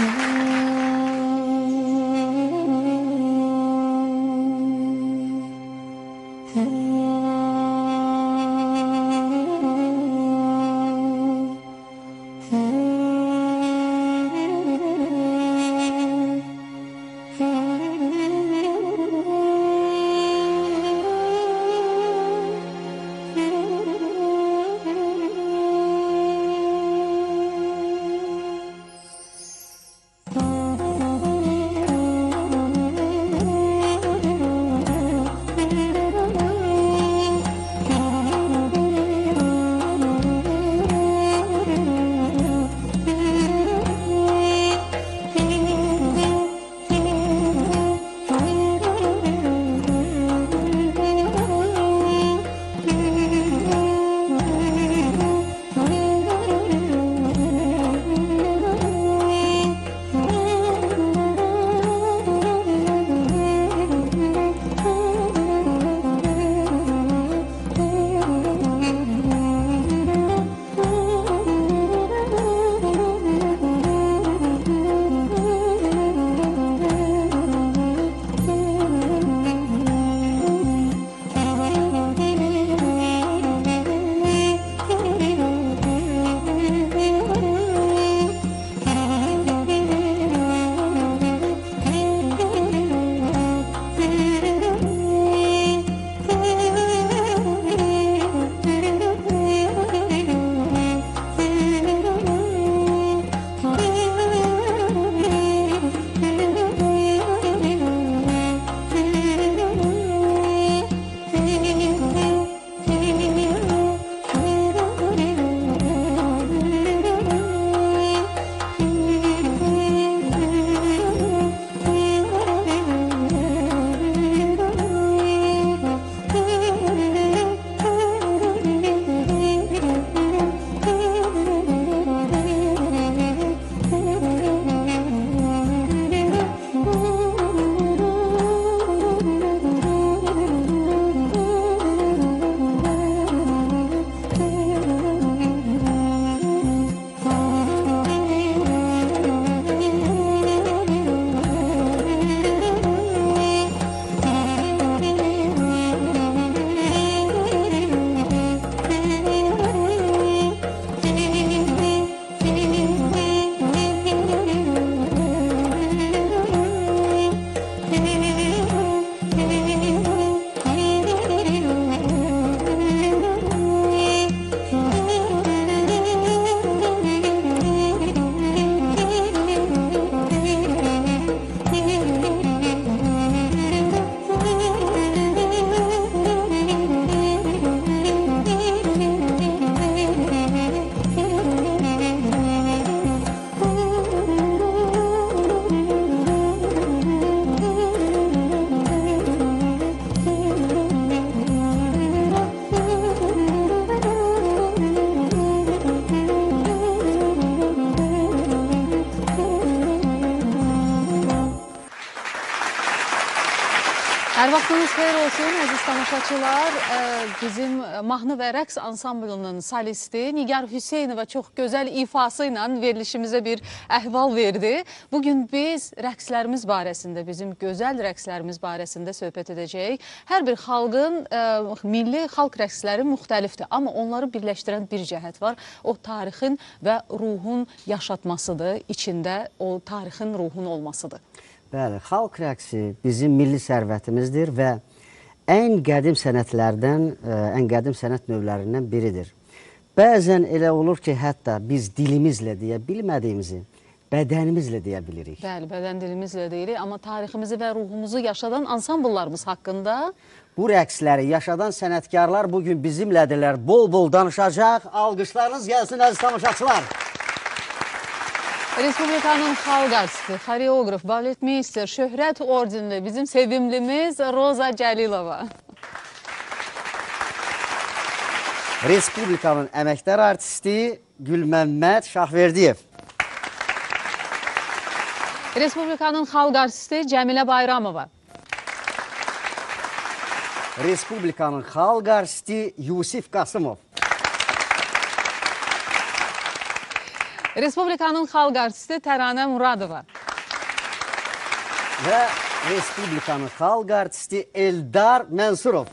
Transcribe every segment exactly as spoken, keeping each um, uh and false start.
Hər vaxtınız xeyir olsun, əziz tamaşaçılar. Bizim mahnı və rəqs ansamblının solisti Nigar Hüseynova çox gözəl ifası ilə verilişimizə bir əhval verdi. Bugün biz rəqslərimiz barəsində, bizim gözəl rəqslərimiz barəsində söhbət edəcəyik. Hər bir xalqın milli xalq rəqsləri müxtəlifdir, amma onları birləşdirən bir cəhət var. O tarixin və ruhun yaşatmasıdır, içində o tarixin, ruhun olmasıdır. Bəli, xalq rəqsi bizim milli sərvətimizdir və ən qədim sənətlərdən, ən qədim sənət növlərindən biridir. Bəzən elə olur ki, hətta biz dilimizlə deyə bilmədiyimizi bədənimizlə deyə bilirik. Bəli, bədən dilimizlə deyirik, amma tariximizi və ruhumuzu yaşadan ansambllarımız haqqında bu rəqsləri yaşadan sənətkarlar bugün bizimlədirlər, bol-bol danışacaq. Alqışlarınız gəlsin, əziz tamaşaçılar. Respublikanın xalq artisti, xoreograf, baletmeister, şöhrət ordenli bizim sevimlimiz Roza Cəlilova. Respublikanın əməkdar artisti Gülməmməd Şahverdiyev. Respublikanın xalq artisti Cəmilə Bayramova. Respublikanın xalq artisti Yusif Qasımov. Respublikanın xalq artisti Təranə Muradova. Və Respublikanın xalq artisti Eldar Mənsurov.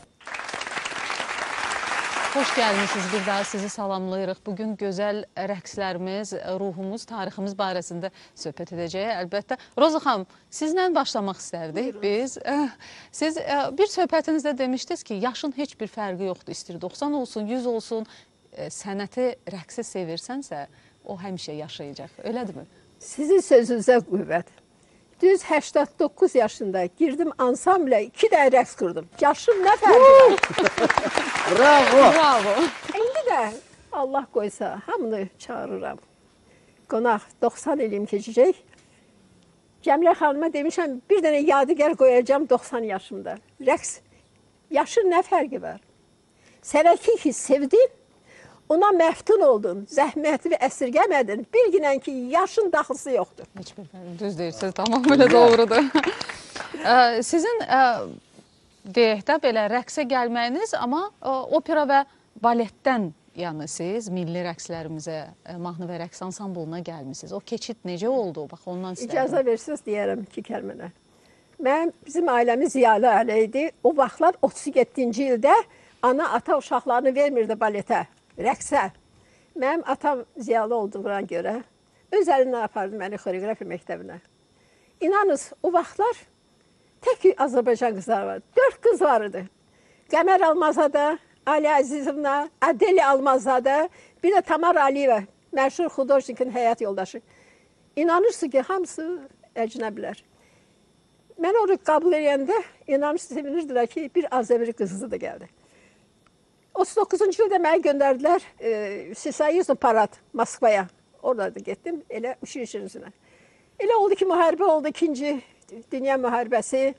Xoş gəlmişsiniz, bir daha sizi salamlayırıq. Bugün gözəl rəqslərimiz, ruhumuz, tariximiz barəsində söhbət edəcəyik. Əlbəttə, Roza xanım, sizlə başlamaq istərdik biz. Siz bir söhbətinizdə demişdiniz ki, yaşın heç bir fərqi yoxdur. İstir doxsan olsun, yüz olsun, sənəti, rəqsi sevirsənsə, o həmişə yaşayacaq. Elədirmi? Sizin sözünüzə qüvvət. Düz səksən doqquz yaşında girdim ansamblə, iki də rəqs qurdum. Yaşım nə fərqi var? Bravo! Bravo! İndi də Allah qoysa hamını çağırıram. Qonaq doxsan ilim keçəcək. Cəmilə xanıma demişəm, bir dənə yadigar qoyacağım doxsan yaşımda. Rəqs, yaşın nə fərqi var? Sənəti ki, sevdin, ona məftun oldun, zəhmətini əsirgəmədin, bilginən ki, yaşın daxısı yoxdur. Heç bir fərqi, düz deyirsiniz, tamamilə doğrudur. Sizin deyək də belə rəqsə gəlməyiniz, amma opera və baletdən yəni siz milli rəqslərimizə, mahnı və rəqs ansamblına gəlmişsiniz. O keçid necə oldu? Bax, ondan istəyirəm. İcazə versiniz deyərəm iki kəlmənə. Mən, bizim ailəmiz ziyalı ailə idi. O vaxtlar otuz yeddinci ildə ana, ata uşaqlarını vermirdi baletə, rəqsə. Mənim atam ziyalı olduğuna görə öz əlindən apardı məni xoreografiya məktəbinə. İnanınız, o vaxtlar tək Azərbaycan qızları var. Dörd qız var idi. Qəmər Almazada, Ali Əzizovna, Adeli Almazada, bir də Tamar Aliyeva, məşhur xudojnikin həyat yoldaşı. İnanırsınız ki, hamısı əcnəbilər. Mən onu qəbul edəndə inanırsınız, sevinirdilər ki, bir Azəri qızı da gəldi. otuz doqquzuncu ildə məni göndərdilər e, Sisayuzlu Parad Moskvaya. Orada da getdim, elə uşaq üzünə. Elə oldu ki, müharibə oldu, ikinci dünya müharibəsi.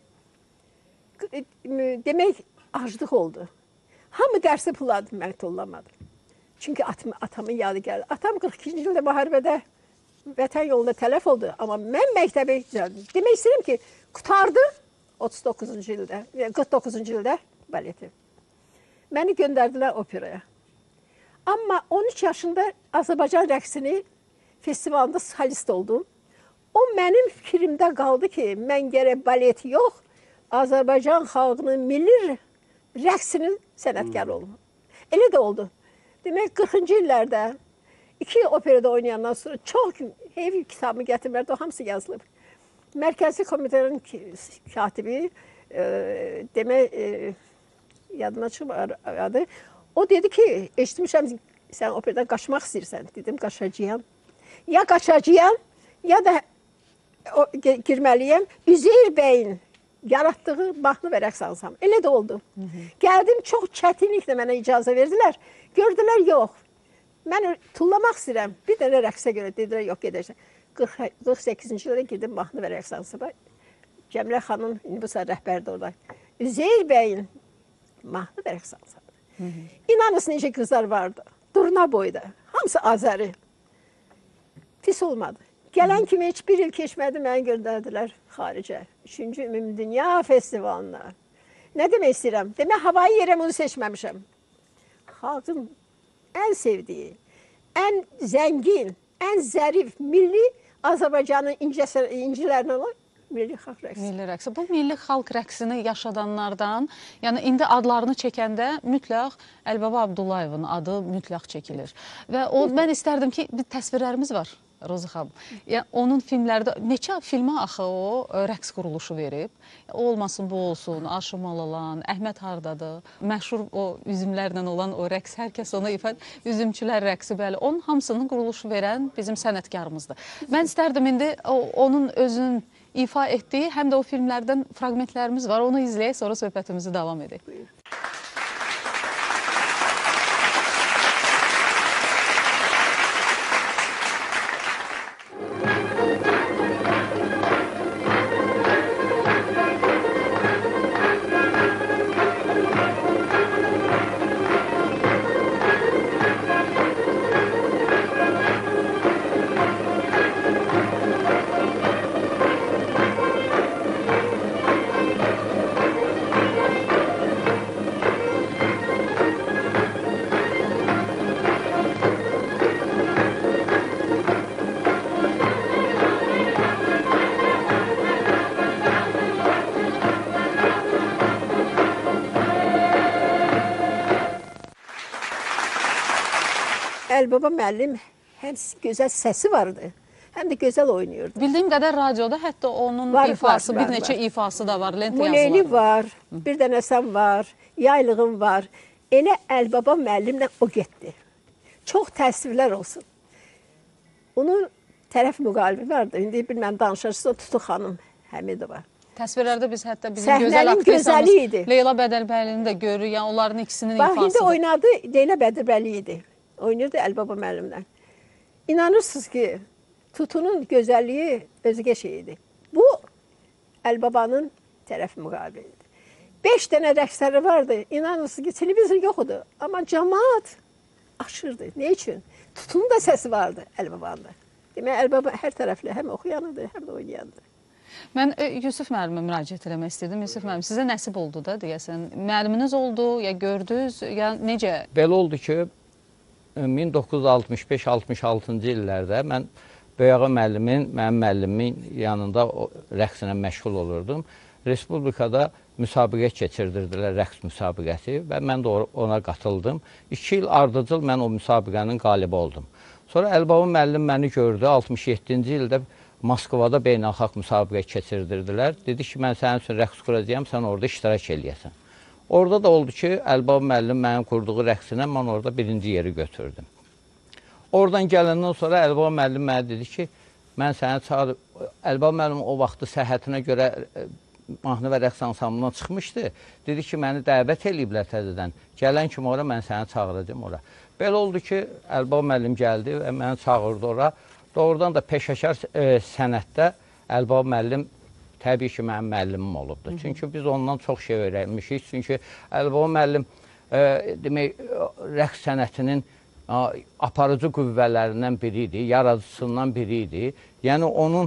Demək, aclıq oldu. Hamı dərsi puladı, mən tollamadım. Çünki atım, atamın yadı gəldi. Atam qırx ikinci ildə müharibədə vətən yolunda tələf oldu. Amma mən məktəbə gəldim. Demək istəyirəm ki, qutardı otuz doqquzuncu ildə, qırx doqquzuncu ildə baleti. Məni göndərdilər operaya. Amma on üç yaşında Azərbaycan rəqsini festivalında solist oldum. O mənim fikrimdə qaldı ki, mən gərək balet yox, Azərbaycan xalqının milli rəqsinin sənətkarı olum. Elə də oldu. Demək, qırxıncı illərdə iki operada oynayandan sonra çox heyv kitabımı gətirmədi, o hamısı yazılıb. Mərkəzi komitənin katibi, e, demək, e, yadıma çıxmır adı. O dedi ki, eşitmişəm, sən operadan qaçmaq istəyirsən. Dedim, qaçacağım. Ya qaçacağım, ya da o, girməliyəm. Üzeyir bəyin yaratdığı mahnı və rəqs ansamblı. Elə də oldu. Hı -hı. Gəldim, çox çətinliklə mənə icazə verdilər. Gördülər, yox. Mən tullamaq istəyirəm. Bir dənə rəqsə görə dedilər, yox, gedəcəksən. qırx səkkizinci ildə girdim mahnı və rəqs ansamblı. Cəmilə xanım, indi bu saat rəhbərdir orada. Üzeyir bəyin mahnı və rəqs ansamblı. İnanırsınız necə qızlar vardı. Durna boyda. Hamısı Azəri. Pis olmadı. Gələn kimi heç bir il keçmədi, məni göndərdilər xaricə. Üçüncü Ümumi Dünya Festivalına. Nə demək istəyirəm? Demək, havayı yerəm onu seçməmişəm. Xalqın ən sevdiyi, ən zəngin, ən zərif, milli Azərbaycanın incilərindən olan milli xalq rəqsi. Milli rəqsi. Bu milli xalq rəqsini yaşadanlardan, yəni indi adlarını çəkəndə mütləq Əlibaba Abdullayevin adı mütləq çəkilir. Və o, mən istərdim ki, bir təsvirlərimiz var. Roza xanım, yəni, onun filmlərdə, neçə filmə axı o rəqs quruluşu verib. O olmasın, bu olsun, Aşım Alalan, Əhməd Hardadır, məşhur o üzümlərlə olan o rəqs, hər kəs ona ifad, üzümçülər rəqsi, bəli, onun hamısının quruluşu verən bizim sənətkarımızdır. Mən istərdim indi o, onun özünün ifa etdiyi, həm də o filmlərdən fraqmentlərimiz var, onu izləyək, sonra söhbətimizi davam edək. Buyur. Əlibaba müəllim həm gözəl səsi vardı, həm də gözəl oynayırdı. Bildiyim qədər radioda hətta onun Var, ifası, var, bir var, neçə var. ifası da var, lentə Muleyli yazıları. var, bir dənə sən var, yaylığın var. Elə Əlibaba müəllimlə o getdi. Çox təəssüflər olsun. Onun tərəf müqalibi vardı. İndi bilməm danışırsınız, Tutu xanım Həmidova. Təsvirlərdə biz hətta bizim Səhnənin gözəl aktrisamız gözəli idi. Leyla Bədəlbəylini də görürük. Yəni onların ikisinin Bax, indi ifasıdır. oynadı, Leyla Bədirbəli idi. Oynayırdı Əlibaba müəllimlə. İnanırsınız ki, Tutunun gözəlliyi özgə şey idi. Bu, Əlibabanın tərəf müqabilidir. Beş dənə rəqsləri vardı. İnanırsınız ki, televizor yox idi. Amma cəmaat aşırdı. Ne üçün? Tutunun da səsi vardı Əlibabanda. Demək, Əlibaba hər tərəfli həm oxuyanıdır, həm də oynayanıdır. Mən e, Yusuf müəllimə müraciət eləmək istədim. Yusuf müəllim, sizə nəsib oldu da deyəsən. Müəlliminiz oldu, ya gördünüz, ya necə? Belə oldu ki, min doqquz yüz altmış beş altmış altıncı illərdə mən Böyüağa müəllimin, mənim müəllimimin yanında rəqslə məşğul olurdum. Respublikada müsabiqə keçirdirdilər, rəqs müsabiqəsi və mən də ona qatıldım. İki il ardıcıl mən o müsabiqənin qalibi oldum. Sonra Əlibaba müəllim məni gördü, altmış yeddinci ildə Moskvada beynəlxalq müsabiqə keçirdirdilər. Dedi ki, mən sənin üçün rəqs quracağam, sən orada iştirak eləyəsən. Orada da oldu ki, Əlibaba müəllim mənim qurduğu rəqsinə mən orada birinci yeri götürdüm. Oradan gələndən sonra Əlibaba müəllim mənə dedi ki, mən səni çağırıb, Əlibaba müəllim o vaxtı səhhətinə görə mahnı və rəqs ansamblından çıxmışdı. Dedi ki, məni dəvət eləyiblər təzədən. Gələn kimi ora mən səni çağıracağım ora. Belə oldu ki, Əlibaba müəllim gəldi və məni çağırdı ora. Doğrudan da peşəkar e, sənətdə Əlibaba müəllim təbii ki, mənim müəllimim olubdur. Çünki biz ondan çox şey öyrənmişik. Çünki Əlibaba müəllim e, demək, rəqs sənətinin aparıcı qüvvələrindən biri idi, yaradıcısından biri idi. Yəni, onun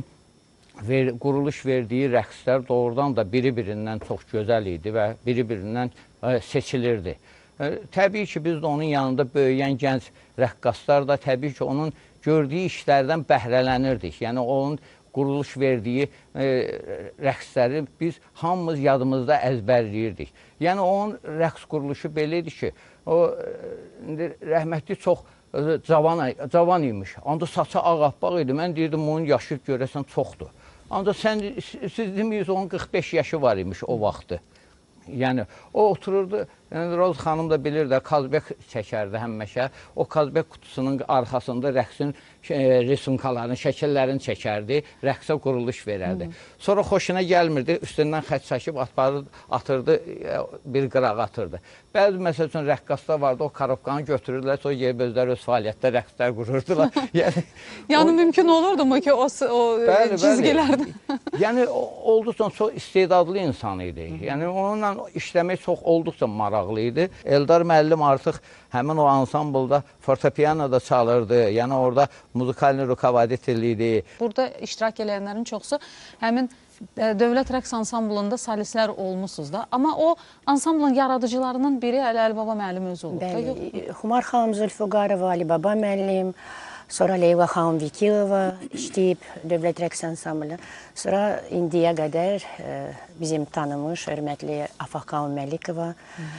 ver, quruluş verdiyi rəqslər doğrudan da biri-birindən çox gözəl idi və biri-birindən e, seçilirdi. E, təbii ki, biz də onun yanında böyüyən gənc rəqqaslar da təbii ki, onun gördüyü işlərdən bəhrələnirdik. Yəni, onun quruluş verdiyi e, rəqsləri biz hamımız yadımızda əzbərləyirdik. Yəni, onun rəqs quruluşu belə idi ki, o indi rəhmətli çox cavan, cavan imiş. Ancaq saçı ağappaq idi. Mən deyirdim, onun yaşı görəsən çoxdur. Ancaq sən, siz demirsiniz, onun qırx beş yaşı var imiş o vaxtı. Yəni, o otururdu, yəni, Roz xanım da bilir də, Kazbek çəkərdi həmişə. O Kazbek qutusunun arxasında rəqsin e, resimkalarını, şəkillərini çəkərdi, rəqsə quruluş verərdi. Hı. Sonra xoşuna gəlmirdi, üstündən xət çəkib atbarı, atırdı, e, bir qıraq atırdı. Bəzi məsəl üçün rəqqaslar vardı, o karobkanı götürürlər, sonra yerib özləri öz fəaliyyətdə rəqslər qururdular. yəni, yəni o, mümkün olurdu mu ki, o, o bəli, cizgilərdə? Bəli. yəni, olduqca çox istedadlı insan idi. Yəni, onunla işləmək çox olduqca maraqlı idi. Eldar müəllim artıq həmin o ansamblda fortepianoda çalırdı. Yəni, orada muzikalini rukovadet eləyirdi. Burada iştirak edənlərin çoxusu həmin Dövlət Rəqs ansamblında solistlər olmuşsunuz da. Amma o ansamblın yaradıcılarının biri Əlibaba müəllim özü olub. Bəli, Xumar xanım Zülfüqarova, Əlibaba müəllim, sonra Leyva xanım Vikilova işləyib Dövlət Rəqs ansamblı. Sonra indiyə qədər e, bizim tanımış, hörmətli Afaq Məlikova,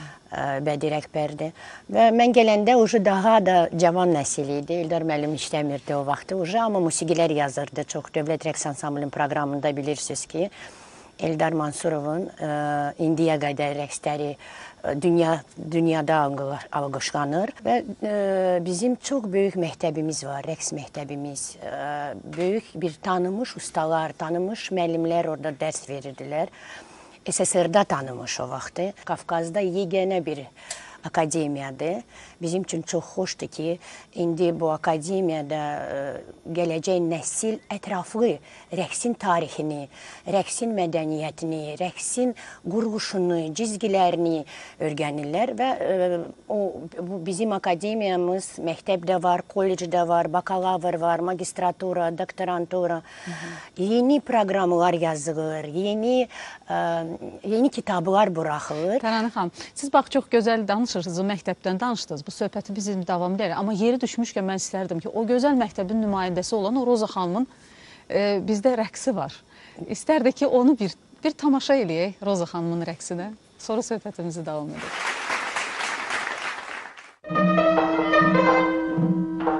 bədii rəhbərdir. Və mən gələndə ucu daha da cavan nəsil idi. Eldar müəllim işləmirdi o vaxtı ucu, amma musiqilər yazırdı çox. Dövlət Rəqs ansamblının proqramında bilirsiniz ki, Eldar Mansurovun e, indiyə qədər rəqsləri dünya, dünyada alqışlanır və e, bizim çox böyük məktəbimiz var, rəqs məktəbimiz. E, böyük bir tanınmış ustalar, tanınmış müəllimlər orada dərs verirdilər. S S R-da tanımış o vaxtı. Qafqazda yeganə bir akademiyadır. Bizim üçün çox xoşdur ki, indi bu akademiyada ə, gələcək nəsil ətraflı rəqsin tarixini, rəqsin mədəniyyətini, rəqsin quruluşunu, cizgilərini öyrənirlər və ə, o, bu bizim akademiyamız məktəbdə var, kollecdə var, bakalavr var, magistratura, doktorantura. Hı -hı. Yeni proqramlar yazılır, yeni, ə, yeni kitablar buraxılır. Tərənə xanım, siz bax çox gözəl danışırsınız, məktəbdən danışdınız. Bu söhbəti bizim davam edək. Amma yeri düşmüşkən mən istərdim ki, o gözəl məktəbin nümayəndəsi olan o Roza xanımın e, bizdə rəqsi var. İstərdi ki, onu bir, bir tamaşa eləyək Roza xanımın rəqsinə. Sonra söhbətimizi davam edək.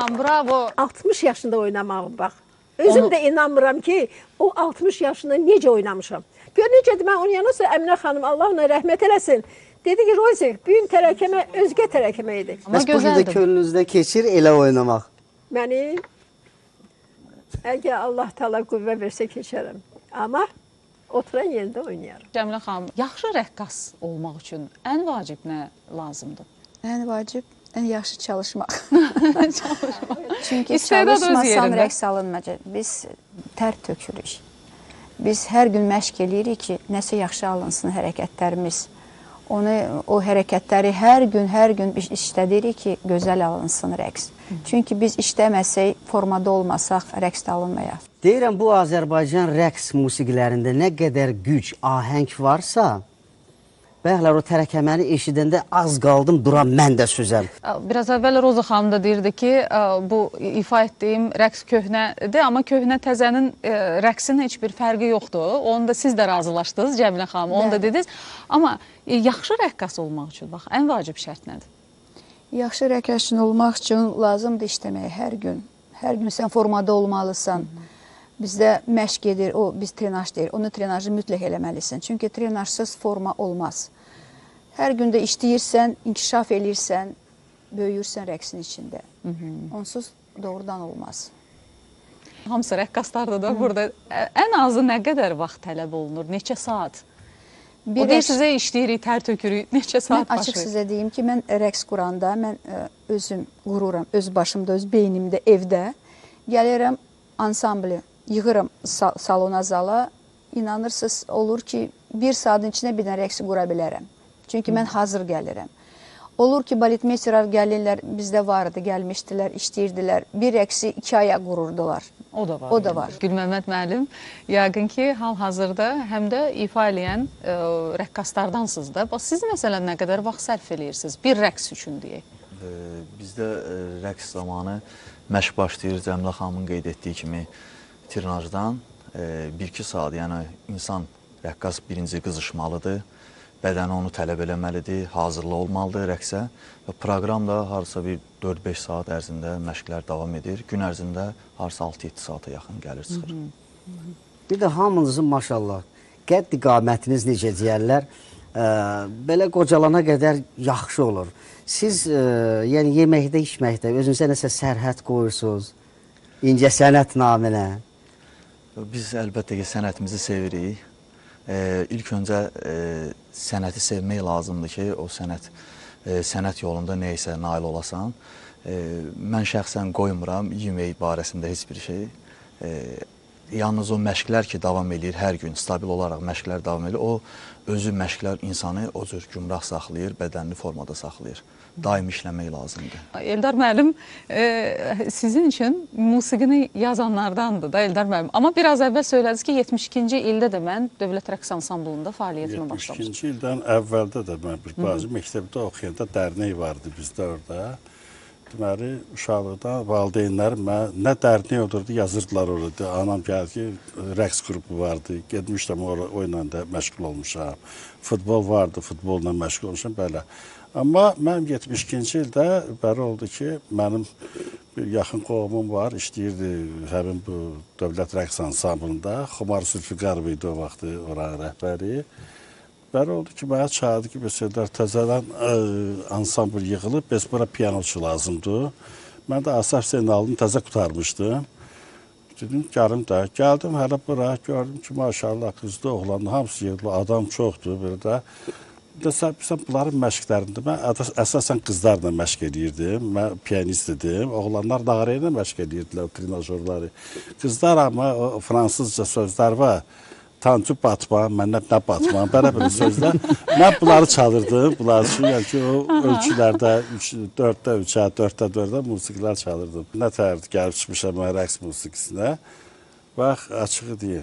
xanım, bravo. altmış yaşında oynamağım bax. Özüm Onu... də inanmıram ki, o altmış yaşında necə oynamışam. Gör necədir, mən oynayandan sonra Əminə xanım, Allah ona rəhmət eləsin. Dedi ki, Rozi, bu gün tərəkəmə özgə tərəkəmə idi. Bəs bu gün də könlünüzdə keçir elə oynamaq. Məni, əgər Allah təala qüvvə versə keçərəm. Amma oturan yerində oynayarım. Cəmilə xanım, yaxşı rəqqas olmaq üçün ən vacib nə lazımdır? Ən vacib, ən yaxşı çalışmaq. Çalışmaq. Çünki İstedad öz çalışmasam yerində. rəqs alınmayacaq. Biz tər tökürük. Biz hər gün məşq eləyirik ki, nəsə yaxşı alınsın hərəkətlərimiz. Onu, o hərəkətləri hər gün, hər gün işlədirik ki, gözəl alınsın rəqs. Çünki biz işləməsək, formada olmasaq, rəqs də alınmayaq. Deyirəm, bu Azərbaycan rəqs musiqilərində nə qədər güc, ahəng varsa, bəyəklər o tərəkəməni eşidəndə az qaldım, duram mən də sözəm. Biraz əvvəl Roza xanım da deyirdi ki, bu ifa etdiyim rəqs köhnədir, amma köhnə təzənin rəqsin heç bir fərqi yoxdur. Onu da siz də razılaşdınız, Cəmilə xanım, onu da dediniz. Amma yaxşı rəqqas olmaq üçün, bax, ən vacib şərt nədir? Yaxşı rəqqas olmaq üçün lazımdır işləmək hər gün. Hər gün sən formada olmalısan. Bizdə məşq edir, o biz trenaj deyir. Onu trenajı mütləq eləməlisən. Çünki trenajsız forma olmaz. Hər gün də işləyirsən, inkişaf eləyirsən, böyüyürsən rəqsin içində. Hı -hı. Onsuz doğrudan olmaz. Hamısı rəqqaslardır da burada. Ən azı nə qədər vaxt tələb olunur? Neçə saat? Bir o deyir sizə işləyirik, tər tökürük. Neçə saat başlayır? Mən açıq sizə deyim ki, mən rəqs quranda, mən özüm qururam, öz başımda, öz beynimdə, evdə gəlirəm ansambli. Yığıram salona, zala, inanırsınız, olur ki, bir saatın içində bir dənə rəqsi qura bilərəm. Çünki mən hazır gəlirəm. Olur ki, baletmesterlər gəlirlər, bizdə vardı, gəlmişdilər, işləyirdilər, bir rəqsi iki aya qururdular. O da var. O da var. Gülməmməd müəllim, yəqin ki, hal-hazırda həm də ifa eləyən e, rəqqaslardansınız da. Bax, siz məsələn nə qədər vaxt sərf eləyirsiniz bir rəqs üçün deyək? E, bizdə e, rəqs zamanı məşq başlayır, Cəmilə xanımın qeyd etdiyi kimi, trenajdan bir iki saat, yəni insan rəqqas birinci qızışmalıdır, bədəni onu tələb eləməlidir, hazırlı olmalıdır rəqsə və proqram da harasa bir dörd beş saat ərzində məşqlər davam edir. Gün ərzində harasa altı yeddi saata yaxın gəlir, çıxır. Bir də hamınızın maşallah, qədd iqamətiniz necə deyərlər, ə, belə qocalana qədər yaxşı olur. Siz ə, yəni yeməkdə, içməkdə özünüzə nəsə sərhəd qoyursunuz, incə sənət naminə. Biz əlbəttə ki, sənətimizi sevirik. E, ilk öncə e, sənəti sevmək lazımdır ki, o sənət, e, sənət yolunda neysə nail olasan. E, mən şəxsən qoymuram yemək barəsində heç bir şey. E, yalnız o məşqlər ki, davam edir hər gün, stabil olaraq məşqlər davam edir. O özü məşqlər insanı o cür gümrah saxlayır, bədənli formada saxlayır. Daim işləmək lazımdır. Eldar müəllim, e, sizin üçün musiqini yazanlardandır da Eldar müəllim. Amma biraz əvvəl söylədiniz ki, yetmiş ikinci ildə də mən Dövlət Rəqs Ansamblında fəaliyyətimi başlamışdım. yetmiş ikinci ildən əvvəldə də mən bir bazı məktəbdə oxuyanda dərnək vardı bizdə orada. Deməli, uşaqlıqdan valideynlərim mən nə dərnək olurdu, yazırdılar orada. Anam gəldi ki, rəqs qrupu vardı. Getmişdim oyla da məşğul olmuşam. Futbol vardı, futbolla məşğul olmuşam, belə. Amma mən yetmiş ikinci ildə bəri oldu ki, mənim bir yaxın qohumum var, işləyirdi həmin bu Dövlət Rəqs Ansamblında. Xumar Zülfüqarov idi o vaxtı oranın rəhbəri. Bəri oldu ki, mənə çağırdı ki, məsələn, təzədən ə, ansambl yığılıb, biz bura piyanoçu lazımdır. Mən də Asaf Zeynalını təzə qutarmışdım. Dedim, gəlim də. Gəldim hələ bura, gördüm ki, maşallah, qızdı, oğlandı, hamısı yığılıb, adam çoxdur, bir də. Sən bunların məşqlərində mən əsasən qızlarla məşq edirdim, mən piyanist idim, oğlanlar nağara ilə məşq edirdilər, trenajörləri. Qızlar amma o fransızca sözlər var, tancı batma, məndən nə batma, belə-belə sözlər. Mən bunları çalırdım, bunlar üçün, yəni ki, o ölçülərdə dörddə üçə, dörddə dördə musiqilər çalırdım. Nə tərdi gəlib çıxmışam mən rəqs musiqisinə. Bax, açığı deyim,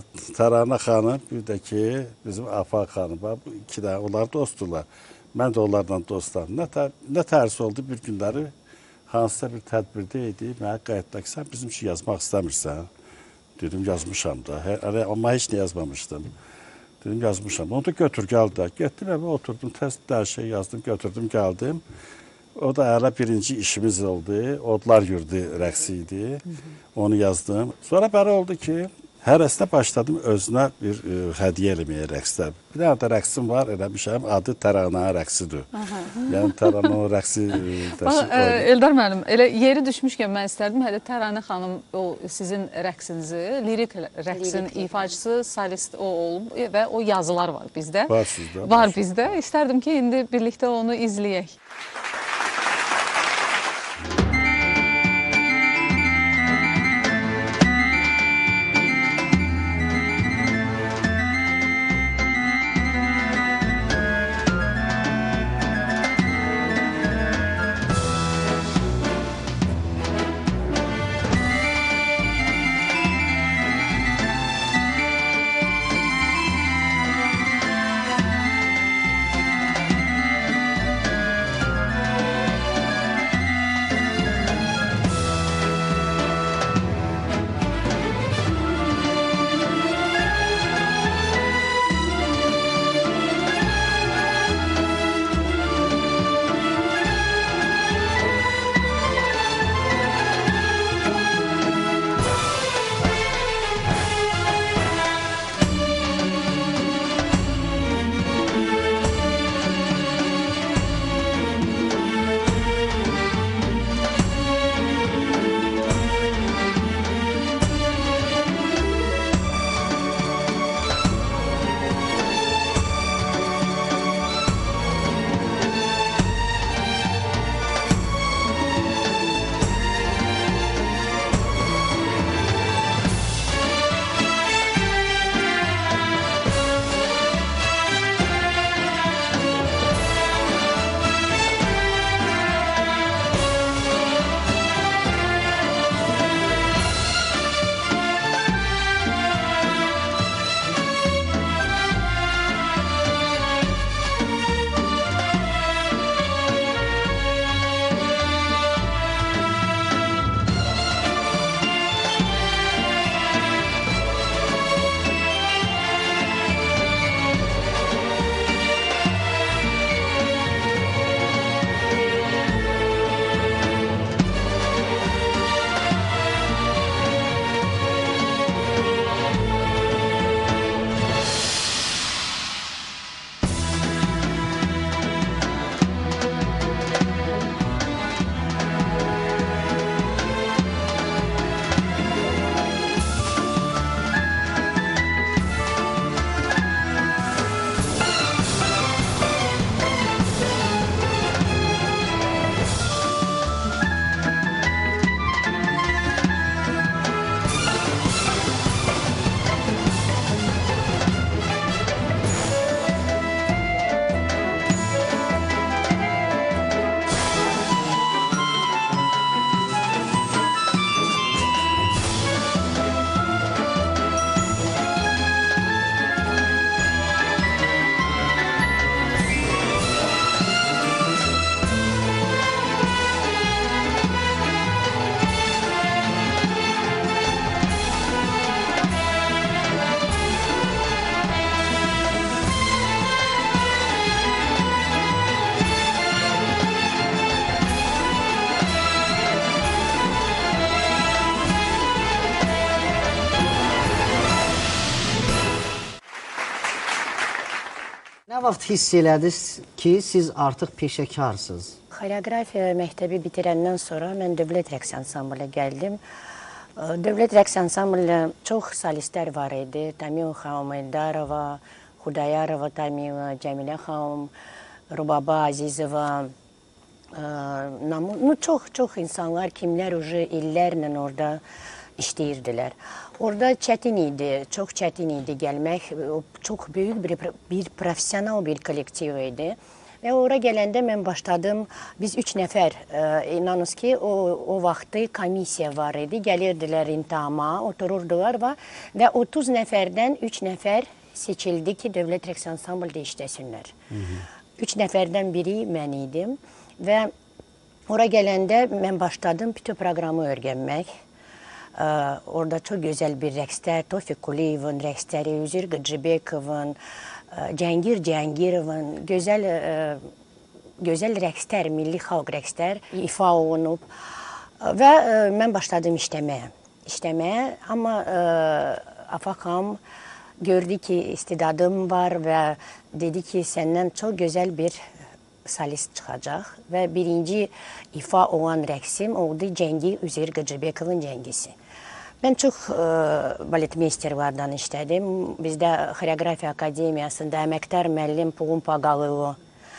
Təranə xanım, bir də ki, bizim Afaq xanım, bu iki də, onlar dostdurlar. Mən də onlarla dostlarım. Nə, tər, nə tərsi oldu bir günləri, hansısa bir tədbirdə idi, mənə qayıtda ki, sən bizim üçün yazmaq istəmirsən. Dedim, yazmışam da, Hə, amma heç nə yazmamışdım. Dedim, yazmışam, onu da götür, gəl də. Getdim, evə oturdum, təsdiq hər şey yazdım, götürdüm, gəldim. O da hələ birinci işimiz oldu. Odlar Yurdu rəqsi idi. Onu yazdım. Sonra belə oldu ki, həvəslə başladım özünə bir e, hədiyyə eləməyə rəqslər. Bir dənə də rəqsim var, eləmişəm. Adı Tərana rəqsidir. Yəni Tərana rəqsi e, Bax, e, Eldar müəllim, elə yeri düşmüşkən mən istərdim hələ Tərana xanım o sizin rəqsinizi, lirik rəqsin ifaçısı, solist o olub və o yazılar var bizdə. Var sizdə. Var, var bizdə. İstərdim ki, indi birlikdə onu izləyək. Nə vaxt hiss elədiniz ki, siz artıq peşəkarsınız? Xoreografiya məktəbi bitirəndən sonra mən Dövlət Rəqs Ansamblı gəldim. Dövlət Rəqs Ansamblı çox solistlər var idi. Tamiyo xanım Eldarova, Xudayarova Tamiyo, Cəmilə xanım, Rubaba Azizova. Ну, çox-çox insanlar, kimlər ucu illərlə orada işləyirdilər. Orada çətin idi, çox çətin idi gəlmək. Çox böyük bir, bir profesional bir kollektiv idi. Və ora gələndə mən başladım. Biz üç nəfər, inanız ki, o, o vaxtı komissiya var idi. Gəlirdilər imtihama, otururdular və otuz nəfərdən üç nəfər seçildi ki, Dövlət Rəqs Ansamblı'da işləsinlər. Üç nəfərdən biri mən idim. Və ora gələndə mən başladım bütün proqramı öyrənmək. Orada çox gözəl bir rəqslər, Tofiq Kuliyevin rəqsləri, Üzür Qıcıbekovun, Cəngir Cəngirovun gözəl gözəl rəqslər, milli xalq rəqslər ifa olunub və ə, mən başladım işləməyə. İşləməyə, amma ə, Afaq xanım gördü ki, istidadım var və dedi ki, səndən çox gözəl bir solist çıxacaq və birinci ifa olan rəqsim oldu Cəngi Üzeyir Qıcıbekovun Cəngisi. Mən çox ə, baletmeysterlərdən işlədim. Bizdə Xoreografiya Akademiyasında əməkdar müəllim Pulum Paqalılı.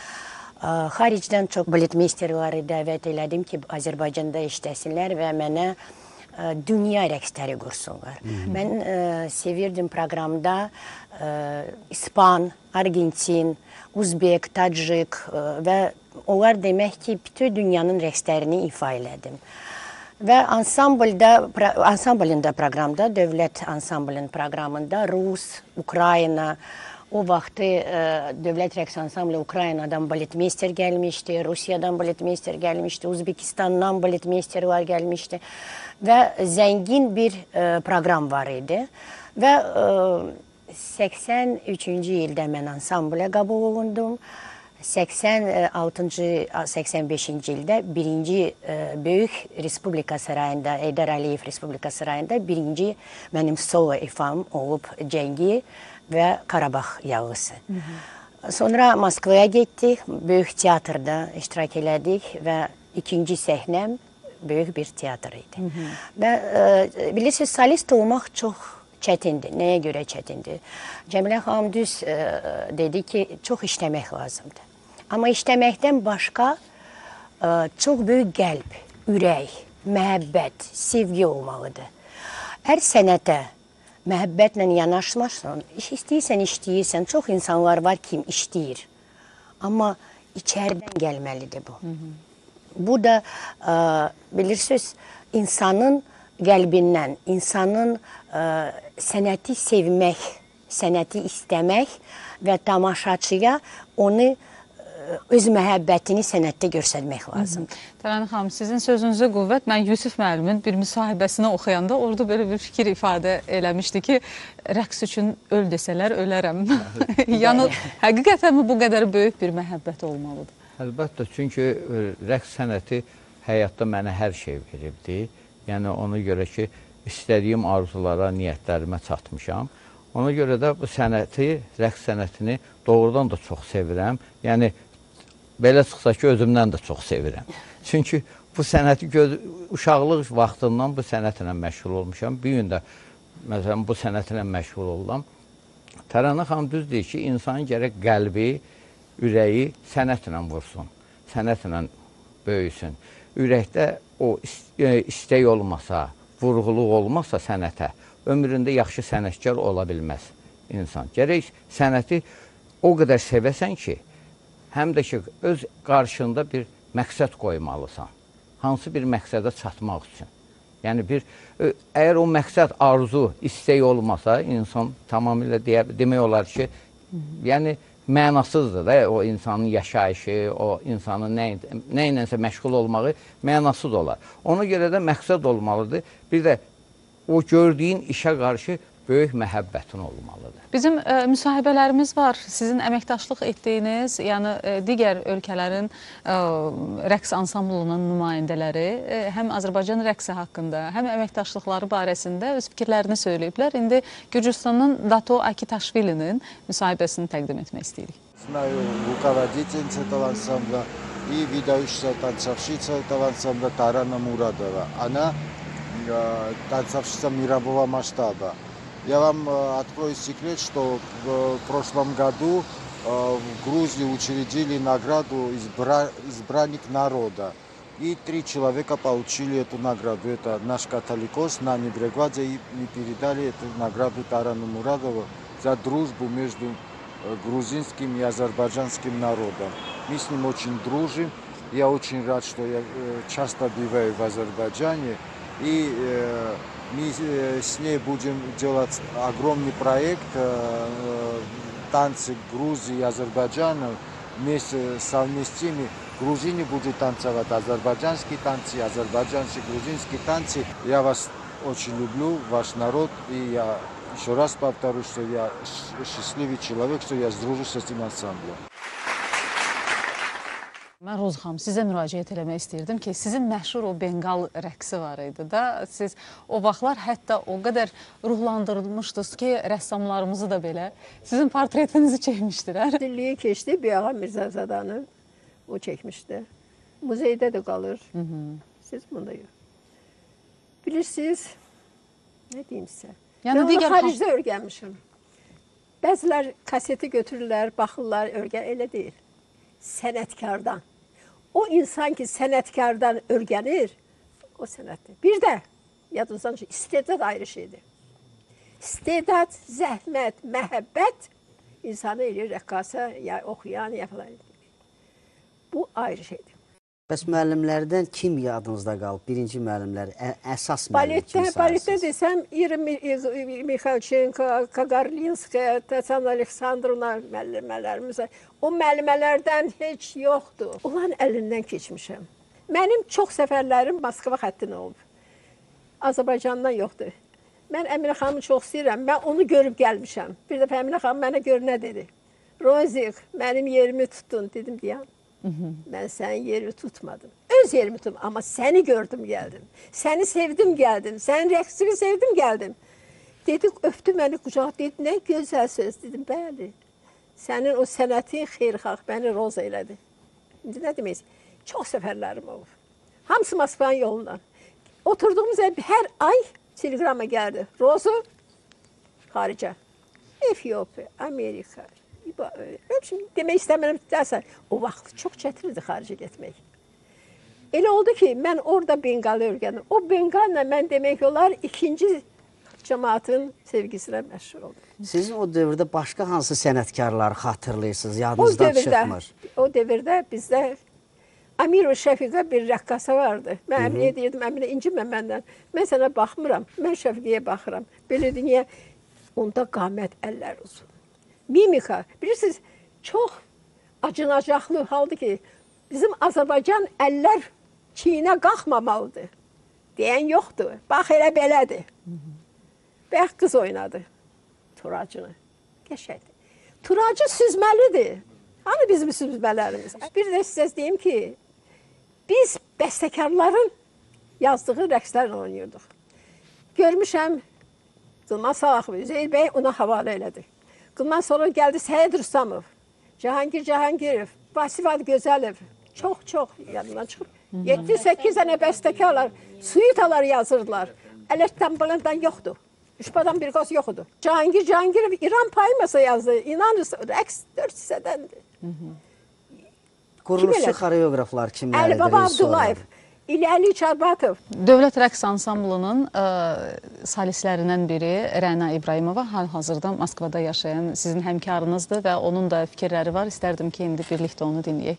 Xaricdən çox baletmeysterləri dəvət elədim ki, Azərbaycanda işləsinlər və mənə ə, dünya rəqsləri qursunlar. Hı-hı. Mən ə, sevirdim proqramda ə, İspan, Argentin, Uzbek, Tacik ə, və onlar demək ki, bütün dünyanın rəqslərini ifa elədim. Və ansamblda, ansamblında proqramda, dövlət ansamblının proqramında Rus, Ukrayna, o vaxtı ə, dövlət rəqs ansamblı Ukraynadan baletmeyster gəlmişdi, Rusiyadan baletmeyster gəlmişdi, Uzbekistandan baletmeysterlər gəlmişdi və zəngin bir ə, proqram var idi və ə, səksən üçüncü ildə mən ansamblə qəbul olundum. səksən altıncı səksən beşinci ildə birinci ə, Böyük Respublika Sarayında, Heydər Əliyev Respublika Sarayında birinci mənim solo ifam olub Cəngi və Qarabağ yağısı. Hı -hı. Sonra Moskvaya getdik, Böyük Teatrda iştirak elədik və ikinci səhnəm böyük bir teatr idi. Hı -hı. Və ə, bilirsiniz, solist olmaq çox çətindir. Nəyə görə çətindir? Cəmilə xanım düz ə, dedi ki, çox işləmək lazımdır. Amma işləməkdən başqa ə, çox böyük qəlb, ürək, məhəbbət, sevgi olmalıdır. Hər sənətə məhəbbətlə yanaşmasan, iş istəyirsən, işləyirsən. Çox insanlar var ki, işləyir. Amma içərdən gəlməlidir bu. Hı -hı. Bu da ə, bilirsiniz, insanın qəlbindən, insanın ə, sənəti sevmək, sənəti istəmək və tamaşaçıya onu öz məhəbbətini sənətdə göstərmək lazımdır. Tərənnə xanım, sizin sözünüzə qüvvət. Mən Yusif müəllimin bir müsahibəsini oxuyanda orada belə bir fikir ifadə eləmişdi ki, rəqs üçün öl desələr ölərəm. Yəni, həqiqətən mi bu qədər böyük bir məhəbbət olmalıdır? Əlbəttə, çünki rəqs sənəti həyatda mənə hər şey veribdir. Yəni, ona görə ki, istədiyim arzulara, niyyətlərimə çatmışam. Ona görə də bu sənəti, rəqs sənətini doğrudan da çox sevirəm. Yəni, belə çıxsa ki, özümdən də çox sevirəm. Çünki bu sənəti uşaqlıq vaxtından bu sənətlə məşğul olmuşam. Bir gün də, məsələn, bu sənətlə məşğul oldum. Tərənnə xanım düz deyir ki, insanın gərək qəlbi, ürəyi sənətlə vursun, sənətlə böyüsün. Ürəkdə o istək olmasa, vurğuluq olmasa sənətə, ömründə yaxşı sənətkar ola bilməz insan. Gərək sənəti o qədər sevəsən ki, həm də ki, öz qarşında bir məqsəd qoymalısan. Hansı bir məqsədə çatmaq üçün. Yəni, bir, əgər o məqsəd, arzu, istək olmasa, insan tamamilə deyə, demək olar ki, yəni, mənasızdır da o insanın yaşayışı, o insanın nə, nə ilənsə məşğul olmağı mənasız olar. Ona görə də məqsəd olmalıdır. Bir də o gördüyün işə qarşı böyük məhəbbətin olmalıdır. Bizim ə, müsahibələrimiz var. Sizin əməkdaşlıq etdiyiniz, yəni ə, digər ölkələrin ə, rəqs ansamblının nümayəndələri ə, həm Azərbaycan rəqsi haqqında, həm əməkdaşlıqları barəsində öz fikirlərini söyləyiblər. İndi Gürcüstanın Dato Akitaşvilinin müsahibəsini təqdim etmək istəyirik. Знаю руководительница этого ансамбля и выдающаяся танцовщица этого ансамбля Тарана Мурадова. Она э, танцовщица мирового масштаба. Я вам э, открою секрет, что в, в прошлом году э, в Грузии учредили награду избра, «Избранник народа». И три человека получили эту награду. Это наш католикос Нани Брегвадзе, и мы передали эту награду Тарану Мурадову за дружбу между э, грузинским и азербайджанским народом. Мы с ним очень дружим. Я очень рад, что я э, часто бываю в Азербайджане. И э, мы с ней будем делать огромный проект танцы Грузии и Азербайджана вместе совместимы. Грузины будут танцевать азербайджанские танцы, азербайджанские грузинские танцы. Я вас очень люблю, ваш народ, и я еще раз повторю, что я счастливый человек, что я сдружусь с этим ансамблем. Mən Roza xanım, sizə müraciət eləmək istəyirdim ki, sizin məşhur o Bengal rəqsi var idi da. Siz o vaxtlar hətta o qədər ruhlandırılmışdınız ki, rəssamlarımızı da belə sizin portretinizi çəkmişdilər. Dilliyi keçdi, Biağa Mirzəzadanı o çəkmişdi. Muzeydə də qalır. Hı -hı. Siz bunda yox. Bilirsiniz, nə deyim sizə? Yəni, mən digər onu xaricdə örgənmişim. Bəzilər kaseti götürürlər, baxırlar, örgən elə deyil. Sənətkardan. O insan ki, sənətkardan örgənir, o sənətdir. Bir də, yadınızdan ki, istedad ayrı şeydir. İstedad, zəhmət, məhəbbət insanı eləyir rəqqasa, ya oxuyan, ya falan. Bu ayrı şeydir. Bəs müəllimlərdən kim yadınızda qalıb? Birinci müəllimlər, ə, əsas müəllim kim sayırsınız? Baletdə desəm, İra Mikhalchenko, Kagarlinskaya, Tatyana Aleksandrovna müəllimələrimiz. O müəllimələrdən heç yoxdur. Onların əlindən keçmişəm. Mənim çox səfərlərim Moskva xəttinə olub. Azərbaycandan yoxdur. Mən Əminə xanımı çox istəyirəm. Mən onu görüb gəlmişəm. Bir dəfə Əminə xanım mənə gör nə dedi? Rozik, mənim yerimi tutdun, dedim deyəm. Mən sənin yerini tutmadım. Öz yerimi tutmadım, amma səni gördüm, gəldim. Səni sevdim, gəldim. Sənin rəqsini sevdim, gəldim. Dedi, öpdü məni qucaq, dedi, nə gözəl söz. Dedim, bəli. Sənin o sənətin xeyrxalq məni Roza elədi. İndi nə demək? Çox səfərlərim olub. Hamısı Moskvanın yolundan. Oturduğumuz ev hər ay telegrama gəldi. Roza, xaricə. Efiopiya, Amerika. Şimdi demək istəmirəm, dersən, o vaxt çox çətindir xaricə getmək. Elə oldu ki, mən orada Bengalı örgəndim. O Bengal'la mən demək olar ikinci cəmaatın sevgisinə məşhur oldum. Sizin o dövrdə başqa hansı sənətkarları xatırlayırsınız, yadınızdan çıxmır? O dövrdə bizdə Amir Şəfiqə bir rəqqasa vardı. Mən Əminəyə deyirdim, Əminə incimə məndən. Mən sənə baxmıram, mən Şəfiqəyə baxıram. Belə dünya, onda qamət əllər uzun. Mimika, bilirsiniz, çox acınacaqlı haldır ki, bizim Azərbaycan əllər çiğnə qalxmamalıdır. Deyən yoxdur, bax elə belədir. Bəx qız oynadı turacını, qəşəkdir. Turacı süzməlidir. Hani bizim süzmələrimiz? Bir də sizə deyim ki, biz bəstəkarların yazdığı rəqslərlə oynayırdıq. Görmüşəm, Qılmaz Salaxov, Üzeyir bəy ona havalə elədi. Bundan sonra gəldi Səyid Rüstamov, Cahangir Cahangirov, Vasivad Gözəlov. Çox, çox yadımdan çıxıb. yeddi səkkiz dənə bəstəkarlar, suitalar yazırdılar. Ələtdən bılından yoxdur. Üçbadan bir qoz yoxdur. Cahangir Cahangirov İran poeması yazdı. İnanırsın, rəqs dörd hissədəndir. Quruluşçu xoreograflar kimlərdir? Əli Baba Abdullayev. İləyli Çarbatov. Dövlət Rəqs Ansamblının ə, solistlərindən biri Rəna İbrahimova hal-hazırda Moskvada yaşayan sizin həmkarınızdır və onun da fikirləri var. İstərdim ki, indi birlikdə onu dinləyək.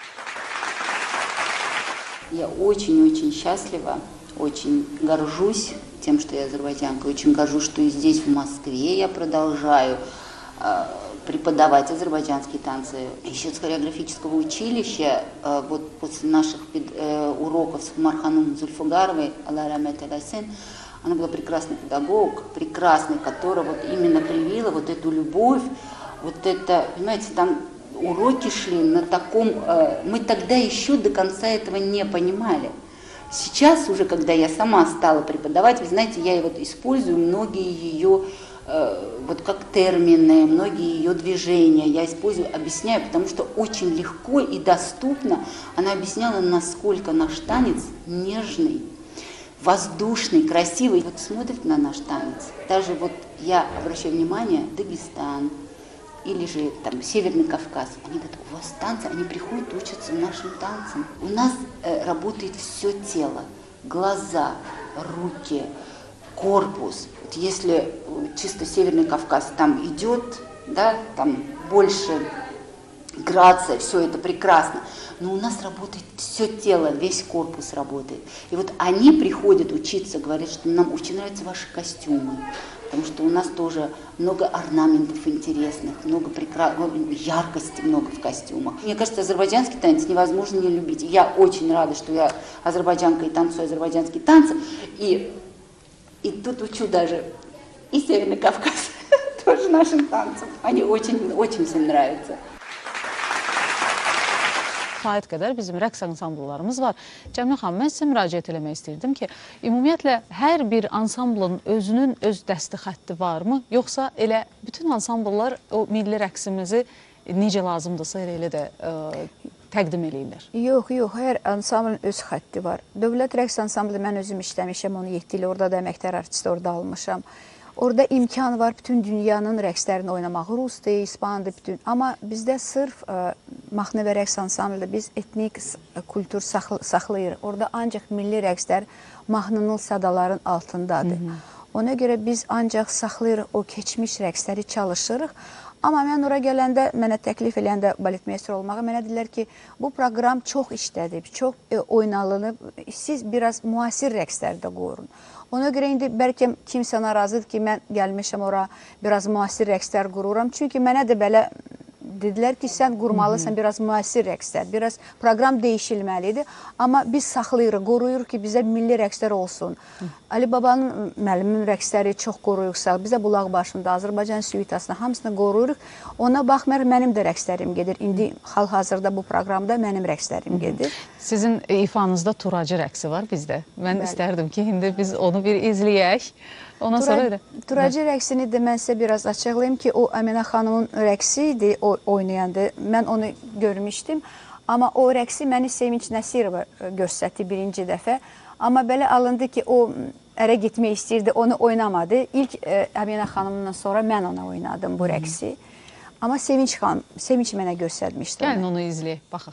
Я очень-очень счастлива, очень горжусь тем, что я азербайджанка, очень горжусь, что и здесь, в Москве, я продолжаю э, преподавать азербайджанские танцы. Еще с хореографического училища, э, вот после наших э, уроков с Марханум Зульфугаровой, Аллах рамет аль-Асен, она была прекрасный педагог, прекрасный, которая вот именно привила вот эту любовь, вот это, понимаете, там уроки шли на таком... Э, мы тогда еще до конца этого не понимали. Сейчас уже, когда я сама стала преподавать, вы знаете, я вот использую многие ее вот как термины, многие ее движения я использую, объясняю, потому что очень легко и доступно она объясняла, насколько наш танец нежный, воздушный, красивый. Вот смотрит на наш танец, даже вот я обращаю внимание, Дагестан или же там Северный Кавказ, они говорят, у вас танцы, они приходят учатся нашим танцам. У нас э, работает все тело, глаза, руки, корпус. Если чисто Северный Кавказ там идет, да, там больше грация, все это прекрасно, но у нас работает все тело, весь корпус работает. И вот они приходят учиться, говорят, что нам очень нравятся ваши костюмы, потому что у нас тоже много орнаментов интересных, много прекрасных, яркости много в костюмах. Мне кажется, азербайджанский танец невозможно не любить. Я очень рада, что я азербайджанка и танцую азербайджанские танцы. И И тут учу даже и Северный Кавказ тоже нашим танцам. Они очень, очень всем нравятся. kifayət qədər bizim rəqs ansambllarımız var. Cəmilə xanım, mən sizə müraciət eləmək istəyirdim ki, ümumiyyətlə hər bir ansamblın özünün öz dəsti xətti varmı? Yoxsa elə bütün ansambllar o milli rəqsimizi necə lazımdırsa elə də ə, təqdim eləyirlər? Yox, yox, hər ansamblın öz xətti var. Dövlət rəqs ansamblı mən özüm işləmişəm, onu yeddi il orada da əməkdar artist orada almışam. Orada imkan var bütün dünyanın rəqslərini oynamaq, rusdur, ispandır, bütün. Amma bizdə sırf ə, mahnı və rəqs ansamblında biz etnik kultur saxl saxlayırıq. Orada ancaq milli rəqslər mahnının sadaların altındadır. Hı -hı. Ona görə biz ancaq saxlayırıq, o keçmiş rəqsləri çalışırıq. Amma mən ora gələndə, mənə təklif eləyəndə baletmeyster olmağa, mənə dedilər ki, bu proqram çox işlədib, çox e, oynalınıb, siz biraz müasir rəqslərdə qoyurun. Ona görə indi bəlkə kimsə narazıdır ki, mən gəlmişəm ora, biraz müasir rəqslər qururam. Çünki mənə də belə dedilər ki, sən qurmalısan biraz müasir rəqslər, biraz proqram dəyişilməlidir. Amma biz saxlayırıq, qoruyuruq ki, bizə milli rəqslər olsun. Ali Babanın müəllimin rəqsləri çox qoruyuqsa, bizə bulaq başında, Azərbaycan suitasında hamısını qoruyuruq. Ona baxmayaraq mənim də rəqslərim gedir. İndi hal-hazırda bu proqramda mənim rəqslərim gedir. Sizin ifanızda Turacı rəqsi var bizdə. Mən Bəli. istərdim ki, indi biz onu bir izləyək. Ondan Tura, sonra elə. Turacı rəqsini də mən sizə biraz açıqlayayım ki, o Əminə xanımın rəqsi idi, o oynayandı. Mən onu görmüşdüm. Amma o rəqsi məni Sevinç Nəsirova göstərdi birinci dəfə. Amma belə alındı ki, o ərə getmək istəyirdi, onu oynamadı. İlk ə, Əminə xanımdan sonra mən ona oynadım bu rəqsi. Amma Sevinç xanım, Sevinç mənə göstərmişdi. Gəlin onu izləyək, baxaq.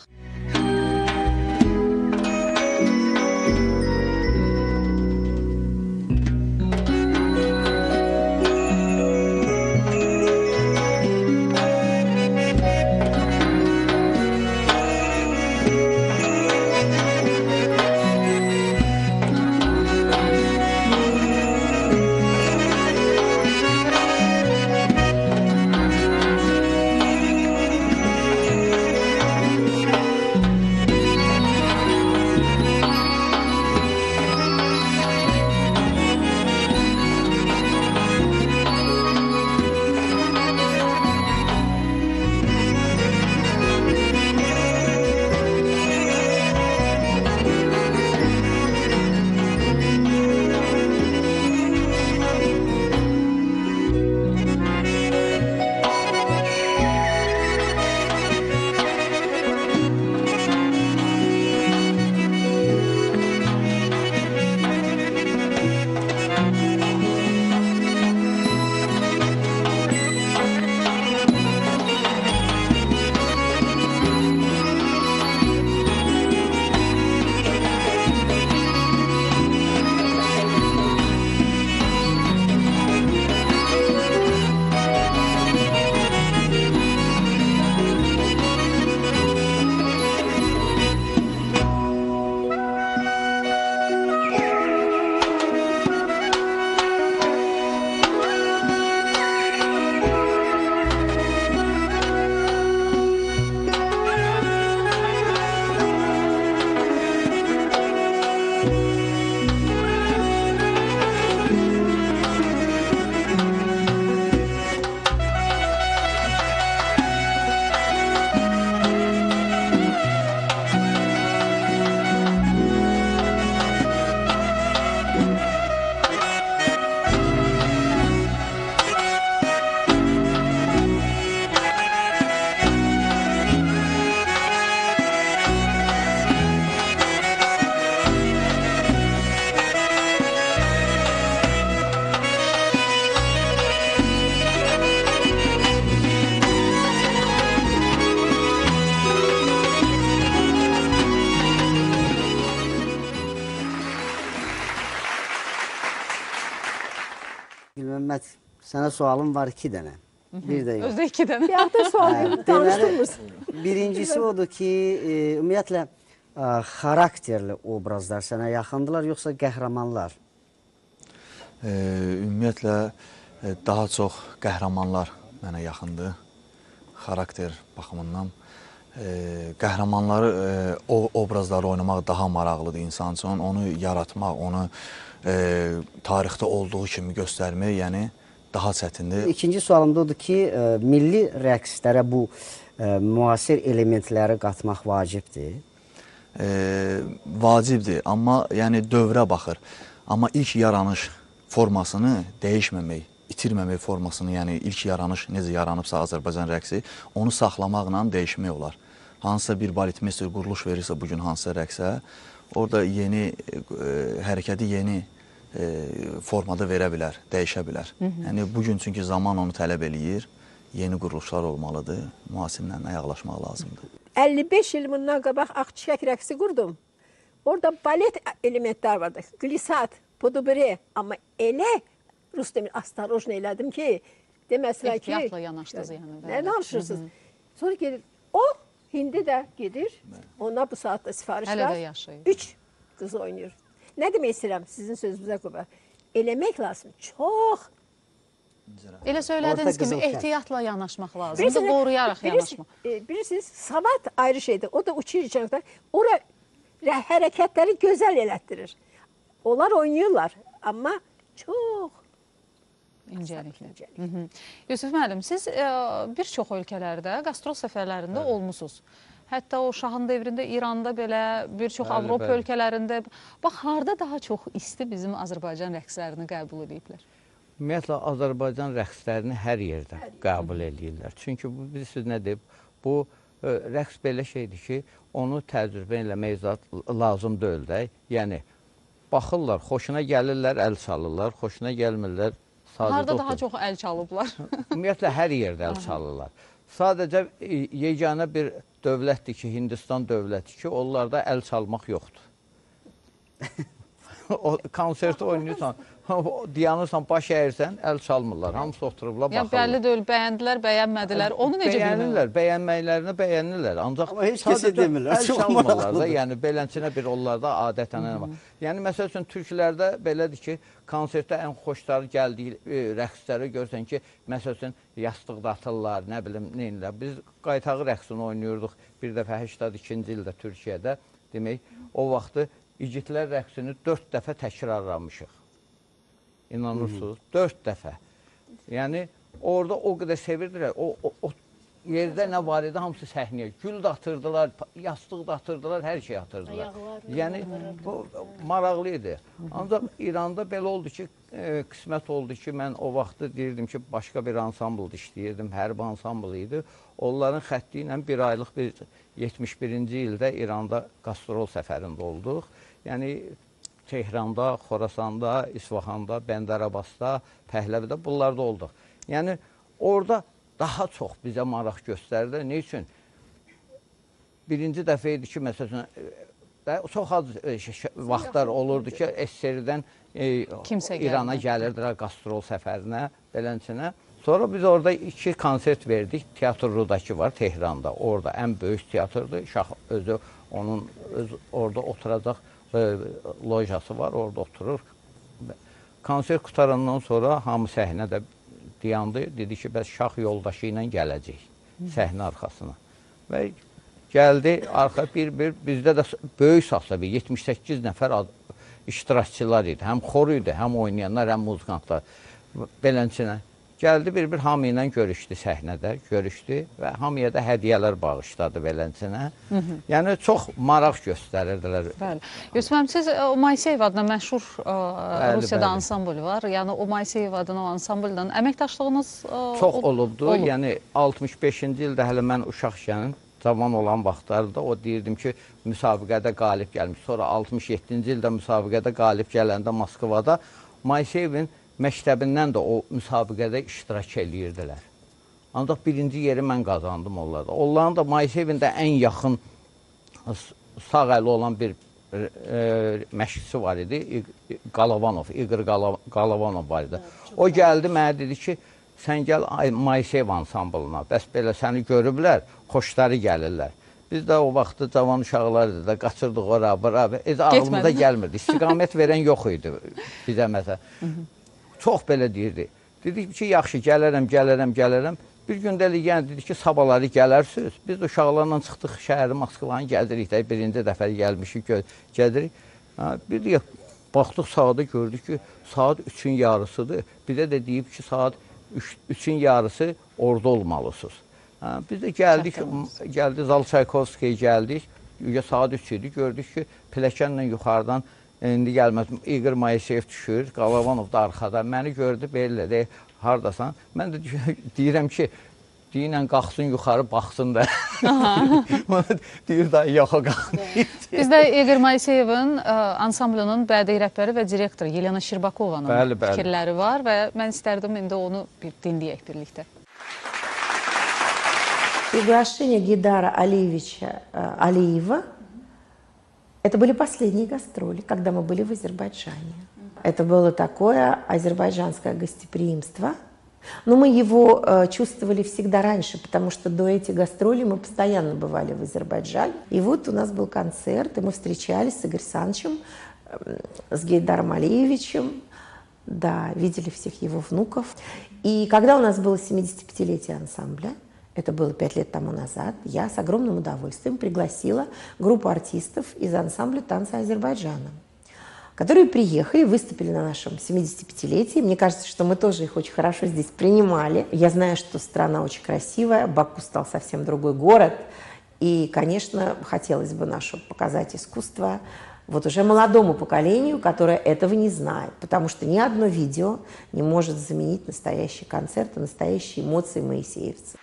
Məhəmməd, sənə sualım var iki dənə. Bir də yox. Özdə iki dənə. Bir hafta sualım danışdırmırsın. Birincisi odur ki, e, ümumiyyətlə, e, xarakterli obrazlar sənə yaxındılar, yoxsa qəhrəmanlar? E, ümumiyyətlə, e, daha çox qəhrəmanlar mənə yaxındır. Xarakter baxımından. E, qəhrəmanları, e, o obrazları oynamaq daha maraqlıdır insan üçün. Onu yaratmaq, onu e, tarixdə olduğu kimi göstərmək, yəni daha çətindir. İkinci sualım da odur ki, e, milli rəqslərə bu e, müasir elementləri qatmaq vacibdir. E, vacibdir, amma yəni dövrə baxır. Amma ilk yaranış formasını dəyişməmək, itirməmək formasını, yəni ilk yaranış necə yaranıbsa Azərbaycan rəqsi, onu saxlamaqla dəyişmək olar. Hansısa bir baletmeister quruluş verirsə bugün hansısa rəqsə, orada yeni e, hərəkəti yeni e, formada verə bilər, dəyişə bilər. Hı -hı. Yəni bugün çünki zaman onu tələb eləyir, yeni quruluşlar olmalıdır, müasirlə ayaqlaşmaq lazımdır. əlli beş il bundan qabaq Ağçiçək rəqsi qurdum. Orada balet elementlər vardı. Glissat, podubri, amma elə rus demir, astarojna elədim ki, deməsələr ki... Ehtiyatla yanaşdınız yəni. Nə danışırsınız? Sonra gedir, o hindi də gedir, ona bu saatda sifariş Hələ də var. yaşayır. Üç qız oynayır. Nə demək istəyirəm sizin sözünüzə qüvvə? Eləmək lazım, çox. Elə söylədiyiniz kimi ehtiyatla yanaşmaq lazımdır, qoruyaraq yanaşmaq. Bilirsiniz, savat ayrı şeydir. O da uçur içəndə. Ora hərəkətləri gözəl elətdirir. Onlar oynayırlar, amma çox İncəliklə. Yusuf müəllim, siz e, bir çox ölkələrdə qastrol səfərlərində evet. olmusunuz. Hətta o şahın devrində İranda belə, bir çox bəli, Avropa bəli. ölkələrində. Bax, harada daha çox isti bizim Azərbaycan rəqslərini qəbul ediblər? Ümumiyyətlə, Azərbaycan rəqslərini hər yerdə qəbul edirlər. Çünki bu, bilirsiniz nədir? Bu e, rəqs belə şeydir ki, onu təcrübə eləmək lazım deyil də. Yəni, baxırlar, xoşuna gəlirlər, əl çalırlar, xoşuna gəlmirlər. Harada otur. Daha çox əl çalıblar? Ümumiyyətlə, hər yerdə əl çalırlar. Sadəcə yeganə bir dövlətdir ki, Hindistan dövləti ki, onlarda əl çalmaq yoxdur. O konserti oynayırsan, dayanırsan, baş əyirsən, əl çalmırlar. Hamısı oturublar, baxırlar. Bəlli deyil, bəyəndilər, bəyənmədilər. Onu necə bilmirlər? Bəyənirlər, bəyənməklərini bəyənirlər. Ancaq amma heç kəsə demirlər. Əl çalmırlar da, yəni belənçinə bir onlarda adətən var. Yəni, məsəl üçün, türklərdə belədir ki, konsertdə ən xoşları gəldiyi rəqsləri görsən ki, məsəl üçün, yastıqda atırlar, nə bilim, neynirlər. Biz qaytağı rəqsini oynayırdıq bir dəfə səksən ikinci ildə Türkiyədə. Demək, o vaxtı İgidlər rəqsini dörd dəfə təkrarlamışıq. İnanırsınız, dörd dəfə. Yəni, orada o qədər sevirdilər, o, o, o yerdə nə var idi, hamısı səhnəyə. Gül də atırdılar, yastıq da atırdılar, hər şey atırdılar. Yəni, bu maraqlı idi. Ancaq İranda belə oldu ki, e, qismət oldu ki, mən o vaxtı deyirdim ki, başqa bir ansamblda işləyirdim, hərbi ansambl idi. Onların xətti ilə bir aylıq bir yetmiş birinci ildə İranda qastrol səfərində olduq. Yəni, Tehranda, Xorasanda, İsfahanda, Bəndərabasda, Pəhləvidə bunlarda olduq. Yəni, orada daha çox bizə maraq göstərdi. Ne üçün? Birinci dəfə idi ki, məsələn, çox az vaxtlar olurdu ki, S S R-dən İrana gəlirdilər qastrol səfərinə, belənçinə. Sonra biz orada iki konsert verdik. Teatr Rudakı var Tehranda. Orada ən böyük teatrdır. Şah özü, onun öz, orada oturacaq lojası var, orada oturur. Konsert qutarandan sonra hamı səhnədə dayandı. Dedi ki, bəs şah yoldaşı ilə gələcək səhnə arxasına. Və gəldi, arxa bir-bir, bizdə də böyük saxsa bir yetmiş səkkiz nəfər iştirakçılar idi. Həm xor idi, həm oynayanlar, həm muzikantlar. Belənçinə. Gəldi, bir-bir hamı ilə görüşdü səhnədə, görüşdü və hamıya da hədiyyələr bağışladı belənçinə. Yəni, çox maraq göstərirdilər. Bəli. Yusuf müəllim, siz Moiseyev adına məşhur Rusiyada ansambl var. Yəni, o Moiseyev adına o ansambldan əməkdaşlığınız çox olubdu. Yəni, altmış beşinci ildə hələ mən uşaq ikənin, zaman olan vaxtlarda o deyirdim ki, müsabiqədə qalib gəlmiş. Sonra altmış yeddinci ildə müsabiqədə qalib gələndə Moskvada Moiseyevin məktəbindən də o müsabiqədə iştirak eləyirdilər. Ancaq birinci yeri mən qazandım onlarda. Onların da Moiseyevin də ən yaxın sağ əli olan bir e, məşqçisi var idi. Qalovanov, İqor Qalovanov var idi. O gəldi, mənə dedi ki, sən gəl Moiseyev ansamblına. Bəs belə səni görüblər, xoşları gəlirlər. Biz də o vaxtı cavan uşaqlar idi da, qaçırdıq ora, bura. Ağlımıza gəlmirdi. İstiqamət verən yox idi bizə məsələn. Çox belə deyirdi. Dedik ki, yaxşı, gələrəm, gələrəm, gələrəm. Bir gün də yəni dedi ki, sabahları gələrsiniz. Biz də uşaqlarla çıxdıq şəhəri Moskvanı gəzirik də, birinci dəfə gəlmişik, gəzirik. Bir də baxdıq saata, gördük ki, saat üçün yarısıdır. Bir də də deyib ki, saat üç, üçün yarısı orada olmalısınız. Ha, biz də gəldik, gəldi Zal Çaykovskiyə gəldik. Saat üç idi, gördük ki, pilləkənlə yuxarıdan indi gəlməz, İqor Moiseyev düşür, Qalavanov da arxada. Məni gördü, belə də, hardasan? Mən də deyirəm ki, deyirəm, qalxsın yuxarı, baxsın da. Deyir, da, yox, o qalxın. Biz də İqor Moiseyevin ansamblının bədii rəhbəri və direktoru Yelena Şirbakovanın bəli, bəli. fikirləri var və mən istərdim indi onu bir dinləyək birlikdə. Приглашение Гейдара Алиевича э, Алиева – это были последние гастроли, когда мы были в Азербайджане. Это было такое азербайджанское гостеприимство. Но мы его э, чувствовали всегда раньше, потому что до этих гастролей мы постоянно бывали в Азербайджане. И вот у нас был концерт, и мы встречались с Игорем Александровичем, э, с Гейдаром Алиевичем, да, видели всех его внуков. И когда у нас было семидесятипятилетие ансамбля, это было пять лет тому назад, я с огромным удовольствием пригласила группу артистов из ансамбля «Танцы Азербайджана», которые приехали, выступили на нашем семидесятипятилетии. Мне кажется, что мы тоже их очень хорошо здесь принимали. Я знаю, что страна очень красивая, Баку стал совсем другой город. И, конечно, хотелось бы нашу показать искусство вот уже молодому поколению, которое этого не знает. Потому что ни одно видео не может заменить настоящий концерт и настоящие эмоции моисеевцев.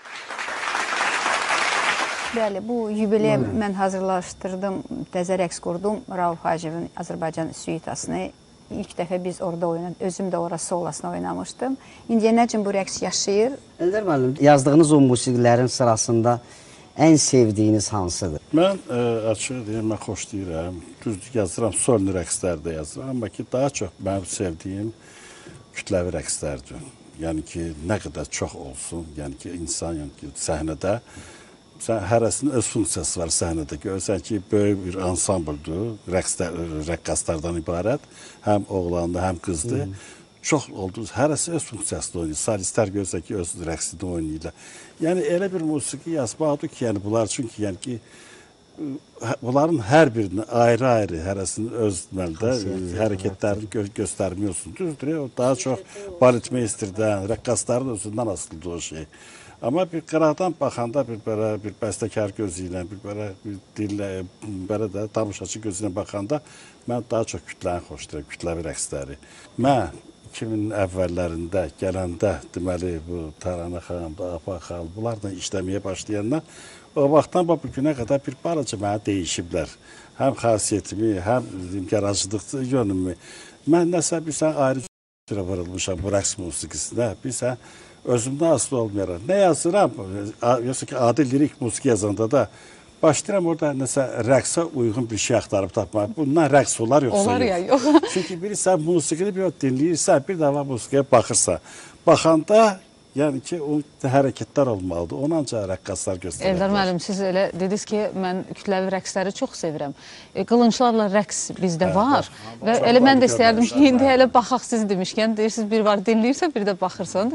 Bəli, bu yubileyə mən hazırlaşdırdım, təzə rəqs qurdum. Rauf Hacıyevin Azərbaycan süitasını. İlk dəfə biz orada oynadım, özüm də orası solasına oynamışdım. İndiyə nə üçün bu rəqs yaşayır? Əldər müəllim, yazdığınız o musiqilərin sırasında ən sevdiyiniz hansıdır? Mən ə, açıq deyim, mən xoşlayıram. Düzdür, yazıram, solni rəqslər də yazıram. Amma ki, daha çox mənim sevdiyim kütləvi rəqslərdir. Yəni ki, nə qədər çox olsun, yəni ki, insan yəni ki, səhnədə hərəsinin öz funksiyası var səhnədə. Görürsən ki, böyük bir ansambldır, rəqqaslardan ibarət. Həm oğlandı, həm qızdı. Çox oldu, hərəsi öz funksiyasını oynayır. Salistlər görürsən ki, öz rəqsini oynayırlar. Yəni, elə bir musiqi yazmaqdır ki, yəni, bunlar çünki, yəni ki, bunların hər birini ayrı-ayrı, hərəsinin öz deməlidə hərəkətlərini gö göstərmiyorsun. Düzdür, o daha çox baletmeisterdən, rəqqasların özündən asılıdır o şey. Amma bir qıraqdan baxanda bir belə bir bəstəkar gözü ilə, bir belə bir dillə, belə də tamaşaçı gözü ilə baxanda mən daha çox kütləni xoşlayıram, kütləvi rəqsləri. Mən iki minin əvvəllərində gələndə, deməli, bu Taranə xanım, Apa xanım, bunlarla işləməyə başlayanlar, o vaxtdan bu günə qədər bir balaca mənə deyişiblər. Həm xasiyyətimi, həm yaradıcılıq yönümü. Mən nəsə bilsən ayrı vurulmuşam bu rəqs musiqisinə, bilsən özümdən asılı olmayaraq. Nə yazıram? Yoxsa ki, adi lirik musiqi yazanda da başlayıram orada nəsə rəqsə uyğun bir şey axtarıb tapmaq. Bundan rəqs olar yoxsa olar yox. Ya, yox. Çünki bilirsən, musiqini bir dinləyirsən, bir daha musiqiyə baxırsan. Baxanda, yəni ki, o hərəkətlər olmalıdır. Onu ancaq rəqqaslar göstərək. Eldar müəllim, siz elə dediniz ki, mən kütləvi rəqsləri çox sevirəm. E, qılınçlarla rəqs bizdə var. Və elə mən də istəyərdim ki, indi elə baxaq siz demişkən, deyirsiniz, bir var dinləyirsən, bir də baxırsan.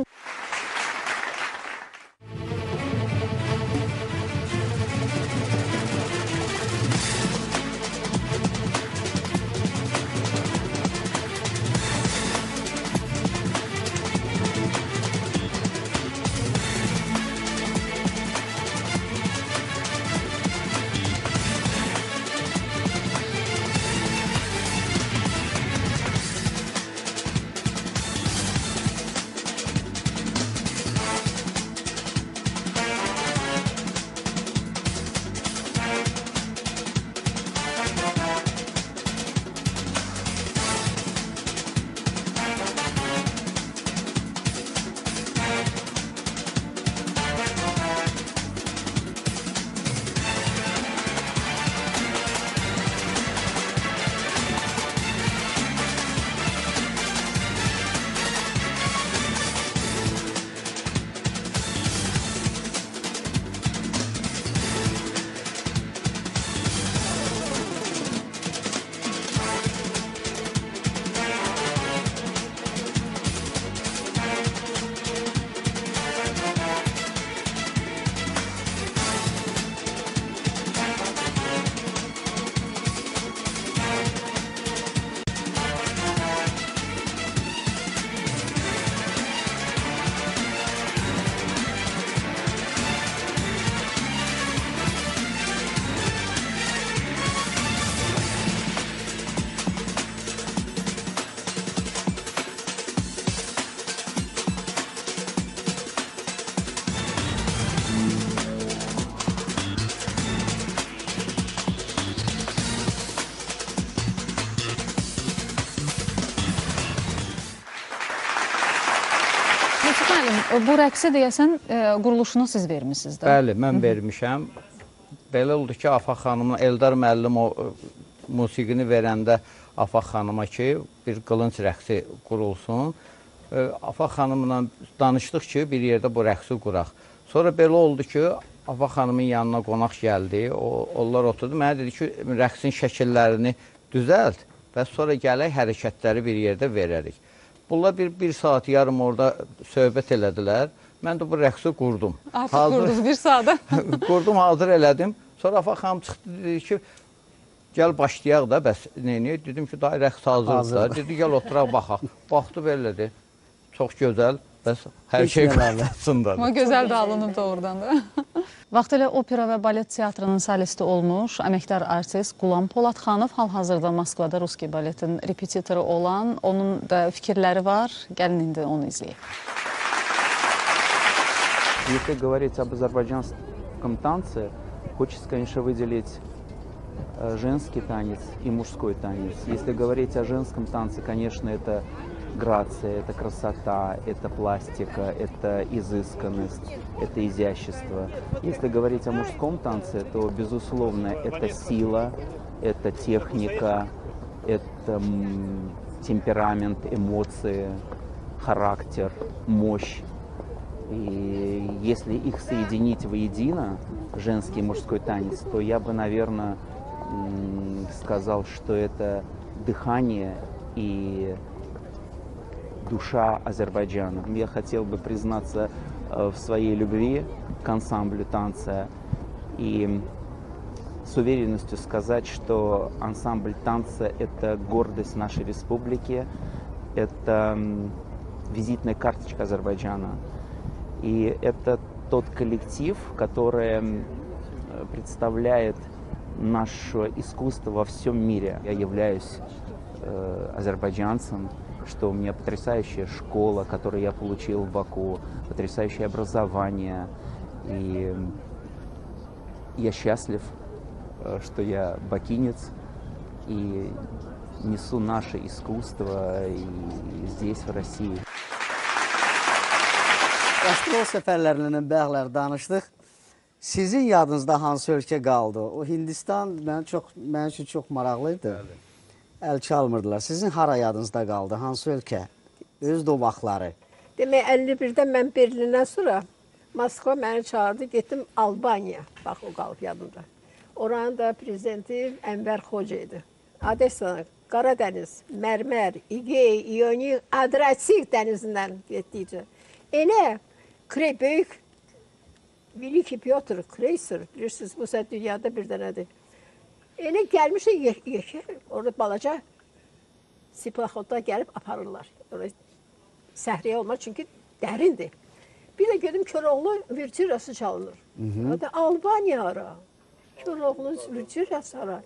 Bu rəqsi deyəsən e, quruluşunu siz vermişsiniz də. Bəli, mən vermişəm. Belə oldu ki, Afaq xanımla Eldar müəllim o musiqini verəndə Afaq xanıma ki, bir qılınc rəqsi qurulsun. Afaq xanımla danışdıq ki, bir yerdə bu rəqsi quraq. Sonra belə oldu ki, Afaq xanımın yanına qonaq gəldi. O, onlar oturdu. Mənə dedi ki, rəqsin şəkillərini düzəlt və sonra gələk hərəkətləri bir yerdə verərik. Bunlar bir, bir saat yarım orada söhbət elədilər. Mən də bu rəqsi qurdum. Artıq hazır, qurdunuz bir saata. Qurdum, hazır elədim. Sonra Afaq xanım çıxdı, dedi ki, gəl başlayaq da, bəs neyini? Dedim ki, daha rəqs hazırdır da. Dedi, gəl oturaq, baxaq. Baxdı, belədir. Çox gözəl, bəs hər şey qaçsındadır. Amma gözəl də alınıb doğrudan da. Vaxtilə opera və balet teatrının solisti olmuş əməkdar artist Qulam Poladxanov hal-hazırda Moskvada Ruski baletin repetitoru olan, onun da fikirləri var. Gəlin indi onu izləyək. Если говорить об азербайджанском танце, хочется, конечно, выделить женский танец и мужской танец. Если говорить о женском танце, конечно, это грация, это красота, это пластика, это изысканность, это изящество. Если говорить о мужском танце, то, безусловно, это сила, это техника, это темперамент, эмоции, характер, мощь. И если их соединить воедино, женский и мужской танец, то я бы, наверное, сказал, что это дыхание и душа Азербайджана. Я хотел бы признаться в своей любви к ансамблю танца и с уверенностью сказать, что ансамбль танца – это гордость нашей республики, это визитная карточка Азербайджана. И это тот коллектив, который представляет наше искусство во всем мире. Я являюсь э, азербайджанцем, что у меня потрясающая школа, которую я получил в Баку, потрясающее образование. И я счастлив, что я бакинец и несу наше искусство и здесь, в России. Qastrol səfərlərindən bəxtlər danışdıq. Sizin yadınızda hansı ölkə qaldı? O Hindistan mənim, çox, mənim üçün çox maraqlıydı. Əl çalmırdılar. Sizin hara yadınızda qaldı? Hansı ölkə? Öz doğmaqları. Demək, əlli birdə mən Berlindən sonra Moskva məni çağırdı, getdim Albaniya. Bax, o qalıb yadımda. Oranın da prezidenti Ənvər Xoca idi. Odessa, Qaradəniz, Mərmər, İgey, İyonik, Adriatik dənizindən getdikcə. Elə Krey, böyük Veliki Pyotr Kreyser, bilirsiniz, bu səs dünyada bir dənədir. Elə gəlmişik, yekə, orada balaca siplaxotda gəlib aparırlar. Orada səhriyə olmaz, çünki dərindir. Bir də gedim Köroğlu virtürası çalınır. Orada Albaniya ara, Köroğlu virtürası ara.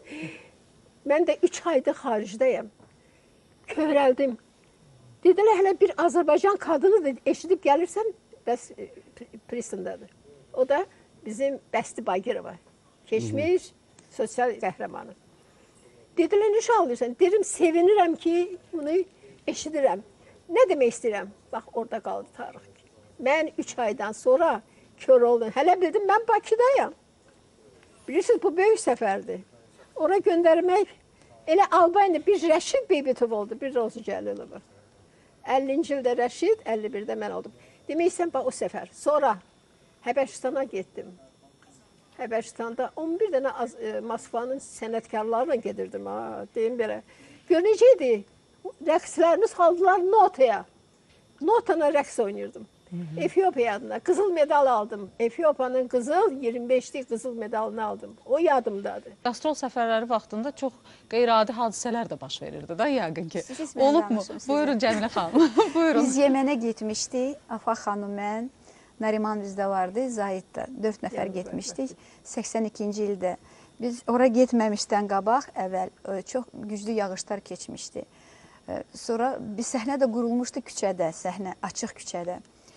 Mən də üç ayda xaricdəyəm. Kövrəldim. Dedilər, hələ bir Azərbaycan kadını eşidib gəlirsən, bəs Pristindadır. O da bizim Bəsti Bagirova, keçmiş sosial qəhrəmanı. Dedilər, nə çalırsan? Dedim, sevinirəm ki, bunu eşidirəm. Nə demək istəyirəm? Bax, orada qaldı tarix. Mən üç aydan sonra kör oldum. Hələ bildim, mən Bakıdayam. Bilirsiniz, bu böyük səfərdir. Ora göndərmək, elə Albaniyada bir Rəşid Beybetov oldu, bir Rozu Cəlilova. əllinci ildə Rəşid, əlli birdə mən oldum. Demək istəyirəm, bax, o səfər. Sonra Həbəşistana getdim. Həbəşistanda on bir dənə Moskvanın sənətkarlarla gedirdim. Ha, deyim belə. Gör necəydi? Rəqslərimiz aldılar notaya. Notana rəqs oynayırdım. Efiopiya adına qızıl medal aldım. Efiopiyanın qızıl, iyirmi beşlik qızıl medalını aldım. O yadımdadır. Qastrol səfərləri vaxtında çox qeyri-adi hadisələr də baş verirdi da yəqin ki. Olubmu? Buyurun Cəmilə xanım. Buyurun. Biz Yemənə getmişdik. Afaq xanım, mən, Nariman bizdə vardı, Zahid də. Dörd nəfər getmişdik. səksən ikinci ildə. Biz ora getməmişdən qabaq əvvəl çox güclü yağışlar keçmişdi. Sonra bir səhnə də qurulmuşdu küçədə, səhnə açıq küçədə.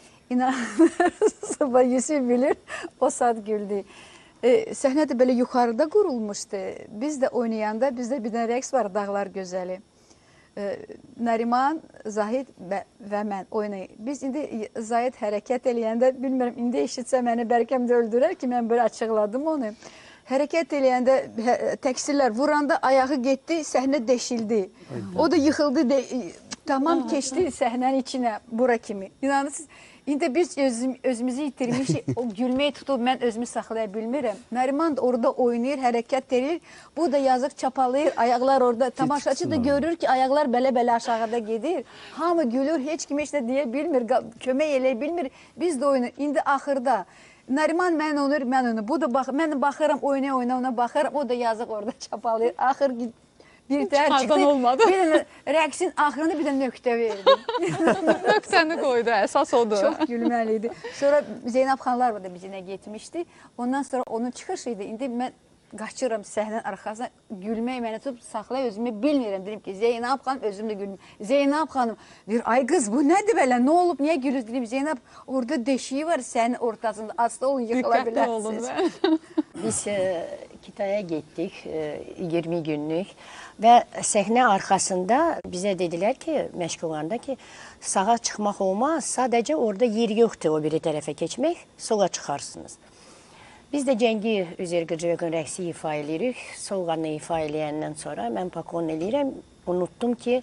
İnanırsınız, Yusuf bilir, o saat güldü. E, səhnə də belə yuxarıda qurulmuşdu. Biz də oynayanda, bizdə bir dənə rəqs var, Dağlar Gözəli. Nəriman, Zahid və, və mən oynayıq. Biz indi Zahid hərəkət eləyəndə, bilmirəm, indi eşitsə məni bəlkəm də öldürər ki, mən belə açıqladım onu. Hərəkət eləyəndə, təksirlər vuranda ayağı getdi, səhnə deşildi. O da yıxıldı, de, tamam keçdi səhnənin içinə, bura kimi. İnanırsınız, indi biz özüm, özümüzü itirmişik, o gülməyi tutub mən özümü saxlaya bilmirəm. Nəriman da orada oynayır, hərəkət edir, bu da yazıq çapalayır, ayaqlar orada, tamaşaçı da görür ki, ayaqlar belə-belə aşağıda gedir. Hamı gülür, heç kim heç də deyə bilmir, kömək eləyə bilmir, biz də oynayır. İndi axırda Nəriman mən onu, mən onu, bu da bax, mən baxıram, oynaya oynaya ona baxıram, o da yazıq orada çapalayır, axır bir tər çıxdı, bir rəqsin axırında bir də nöqtə verdi. Nöqtəni qoydu, əsas odur. Çox gülməli idi. Sonra Zeynəb xanlar da bizimlə getmişdi, ondan sonra onun çıxışı idi, indi mən qaçıram səhnənin arxasına, gülmək məni tutub saxlaya özümü bilmirəm. Dedim ki, Zeynəb xanım, özüm də gülməyim. Zeynəb xanım, deyir, ay qız, bu nədir belə, nə olub, niyə gülür? Dedim, Zeynəb, orada deşiyi var sənin ortasında, asla olun, yıxıla bilərsiniz. Biz Kitaya getdik, iyirmi günlük və səhnə arxasında bizə dedilər ki, məşq olanda ki, sağa çıxmaq olmaz, sadəcə orada yer yoxdur o biri tərəfə keçmək, sola çıxarsınız. Biz də Cəngi Üzergıcıqın rəqsi ifa edirik. Solğanı ifa eləyəndən sonra mən pakon eləyirəm. Unuttum ki,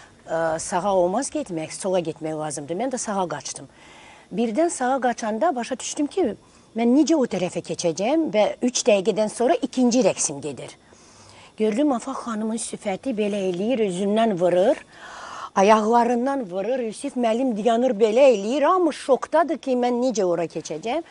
sağa olmaz getmək, sola getmək lazımdır. Mən də sağa qaçdım. Birdən sağa qaçanda başa düşdüm ki, mən necə o tərəfə keçəcəm və üç dəqiqədən sonra ikinci rəqsim gedir. Gördüm, Afaq xanımın sifəti belə eləyir, özündən vurur. Ayaqlarından vurur, Yusif müəllim dayanır belə eləyir. Amma şokdadır ki, mən necə ora keçəcəm.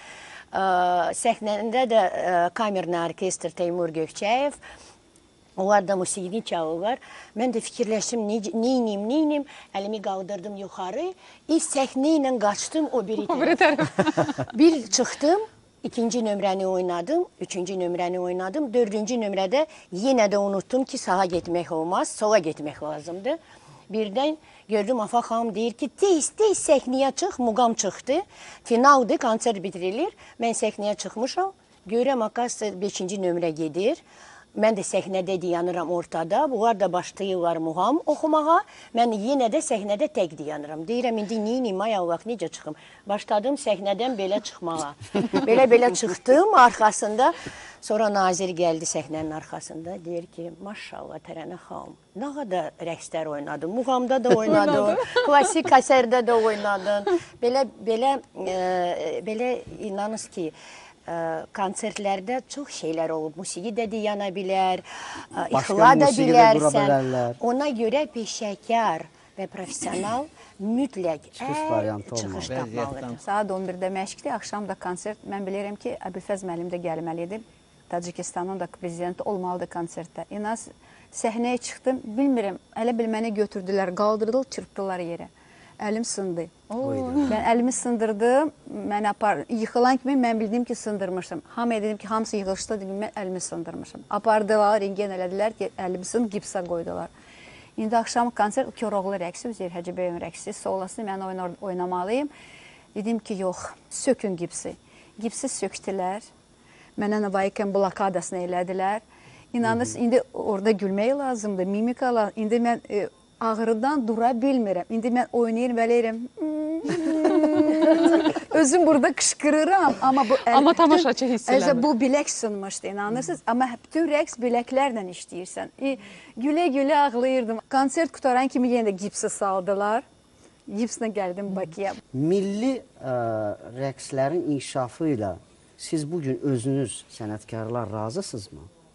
Səhnəndə də kamerli orkestr Teymur Gökçəyev, onlar da musiqini çalırlar. Mən də fikirləşdim, neyniyim, neyniyim, əlimi qaldırdım yuxarı, ilk səhnə ilə qaçdım o biri tərəf. Bir çıxdım, ikinci nömrəni oynadım, üçüncü nömrəni oynadım, dördüncü nömrədə yenə də unuttum ki, sağa getmək olmaz, sola getmək lazımdır. Birdən gördüm, Afaq xanım deyir ki, tez, tez səhnəyə çıx, muğam çıxdı. Finaldır, konsert bitirilir. Mən səhnəyə çıxmışam. Görəm, akası beşinci nömrə gedir. Mən də səhnədə dayanıram ortada. Bunlar da başlayırlar muğam oxumağa. Mən yenə də səhnədə tək dayanıram. Deyirəm, indi neyiniyim, ay Allah, necə çıxım? Başladım səhnədən belə çıxmağa. Belə-belə çıxdım arxasında. Sonra nazir gəldi səhnənin arxasında. Deyir ki, maşallah Tərənə xanım, nə qədər rəqslər oynadın? Muğamda da oynadın, klasik əsərdə də oynadın. Belə, belə, belə inanız ki, konsertlərdə çox şeylər olub. Musiqi də deyana bilər, ixla da bilərsən. Ona görə peşəkar və profesional mütləq çıxış tapmalıdır. Saat on birdə məşqdir, axşam da konsert. Mən bilirəm ki, Əbülfəz müəllim də gəlməlidir. Tacikistanın da prezidenti olmalıdır konsertdə. İnaz, səhnəyə çıxdım, bilmirəm, elə bil məni götürdülər, qaldırdılar, çırpdılar yerə. Əlim sındı. Mən əlimi sındırdım, mən apar, yıxılan kimi mən bildim ki, sındırmışım. Hamıya dedim ki, hamısı yığışdı, dedim, mən əlimi sındırmışım. Apardılar, rengen elədilər ki, əlimi sınıb, gipsa qoydular. İndi axşam konsert, Koroğlu rəqsi, Üzeyir Həcibəyevin rəqsi, solasını mən oynamalıyım. Dedim ki, yox, sökün gipsi. Gipsi söktülər. Mənə Navaikən blokadasını elədilər. İnanırsınız, indi orada gülmək lazımdır, mimika lazımdır. İndi mən e, ağrıdan dura bilmirəm. İndi mən oynayırım, beləyirəm. Özüm burada qışqırıram. Amma, bu, əl, amma tamaşaçı hiss eləmir. Bu bilək sınmışdı, inanırsınız. Amma bütün rəqs biləklərlə işləyirsən. E, gülə-gülə ağlayırdım. Konsert qutaran kimi yenə də gipsi saldılar. Gipslə gəldim Bakıya. Milli ə, rəqslərin inkişafı ilə siz bugün özünüz sənətkarlar razısınızmı?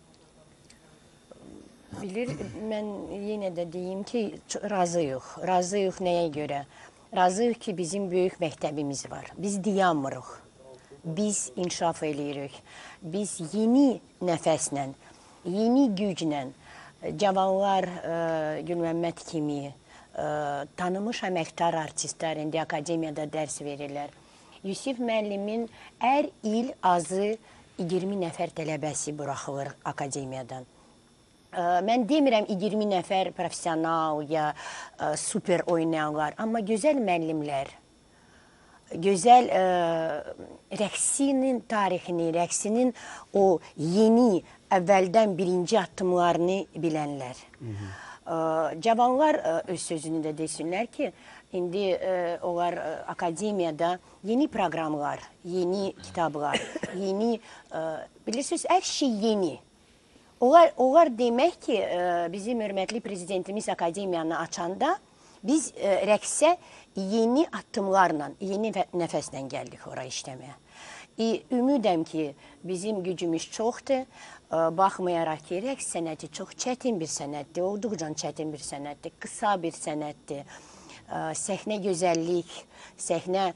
Bilir, mən yenə də deyim ki, razıyıq. Razıyıq nəyə görə? Razıyıq ki, bizim böyük məktəbimiz var. Biz dayanmırıq. Biz inkişaf eləyirik. Biz yeni nəfəslə, yeni güclə, cavanlar Gülməmməd kimi, tanınmış əməkdar artistlər indi akademiyada dərs verirlər. Yusif müəllimin hər il azı iyirmi nəfər tələbəsi buraxılır akademiyadan. Mən demirəm iyirmi nəfər profesional ya super oynayanlar, amma gözəl müəllimlər, gözəl rəqsinin tarixini, rəqsinin o yeni, əvvəldən birinci addımlarını bilənlər. Cavanlar öz sözünü də desinlər ki, indi onlar akademiyada yeni proqramlar, yeni kitablar, yeni, bilirsiniz, hər şey yeni. Onlar, onlar demək ki, bizim hörmətli prezidentimiz akademiyanı açanda biz rəqsə yeni addımlarla, yeni nəfəslə gəldik oraya işləməyə. Ümidəm ki, bizim gücümüz çoxdur. Baxmayaraq ki, rəqs sənəti çox çətin bir sənətdir, olduqca çətin bir sənətdir, qısa bir sənətdir. Səhnə gözəllik, səhnə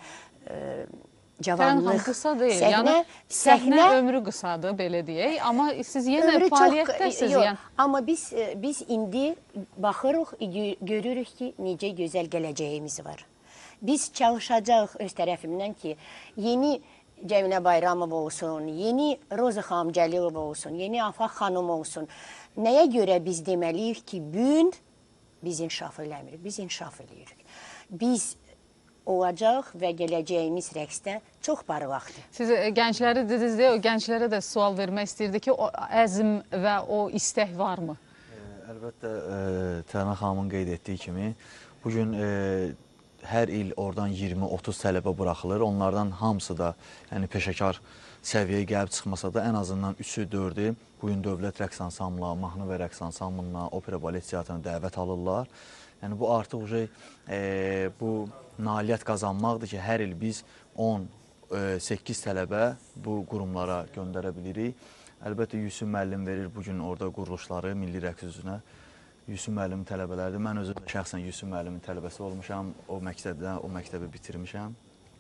cavanlıq, qısa deyil. Yəni, səhnə ömrü qısadır, belə deyək. Amma siz yenə fəaliyyətdəsiz. Amma biz indi baxırıq, görürük ki, necə gözəl gələcəyimiz var. Biz çalışacaq öz tərəfimdən ki, yeni Cəminə Bayramov olsun, yeni Roza xanım Cəlilov olsun, yeni Afaq xanım olsun. Nəyə görə biz deməliyik ki, gün biz inkişaf eləmirik, biz inkişaf eləyirik. Biz olacaq və gələcəyimiz rəqsdə çox parlaqdır. Siz gəncləri dediniz deyə, o gənclərə də sual vermək istəyirdi ki, o əzm və o istək varmı? Əlbəttə, Tərnə xanımın qeyd etdiyi kimi, bugün hər il oradan iyirmi otuz tələbə buraxılır. Onlardan hamısı da yəni peşəkar səviyyəyə gəlib çıxmasa da ən azından üçü, dördü bugün Dövlət Rəqs Ansamblına, Mahnı və Rəqs Ansamblına, Opera Balet Teatrına dəvət alırlar. Yəni bu artıq e, bu nailiyyət qazanmaqdır ki, hər il biz on səkkiz tələbə bu qurumlara göndərə bilirik. Əlbəttə, Yusuf müəllim verir bugün orada quruluşları Milli Rəqs üzrə. Yusuf müəllimin tələbələrdir. Mən özüm şəxsən Yusuf müəllimin tələbəsi olmuşam. O məktəbdən, o məktəbi bitirmişəm.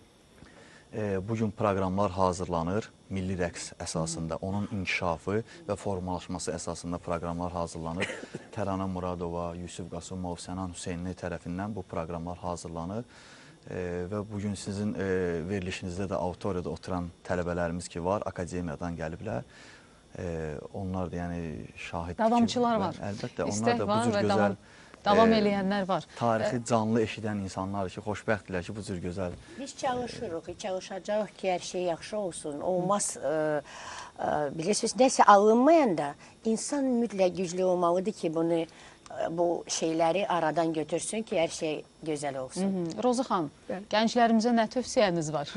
E, bugün proqramlar hazırlanır milli rəqs əsasında. Onun inkişafı və formalaşması əsasında proqramlar hazırlanır. Təranə Muradova, Yusuf Qasımov, Sənan Hüseynli tərəfindən bu proqramlar hazırlanır. E, və bugün sizin e, verilişinizdə də auditoriyada oturan tələbələrimiz ki var, akademiyadan gəliblər. Ee, onlar da yəni şahid davamçılar var. Əlbəttə, onlar da bu cür gözəl davam, davam e, eləyənlər var. Tarixi canlı eşidən insanlar ki, xoşbəxtdirlər ki, bu cür gözəl. Biz çalışırıq, çalışacağıq ki, hər şey yaxşı olsun. Olmaz, e, e, bilirsiniz, nəsə alınmayanda insan mütləq güclü olmalıdır ki, bunu bu şeyləri aradan götürsün ki, hər şey gözəl olsun. Hı -hı. Roza xanım, gənclərimizə nə tövsiyəniz var?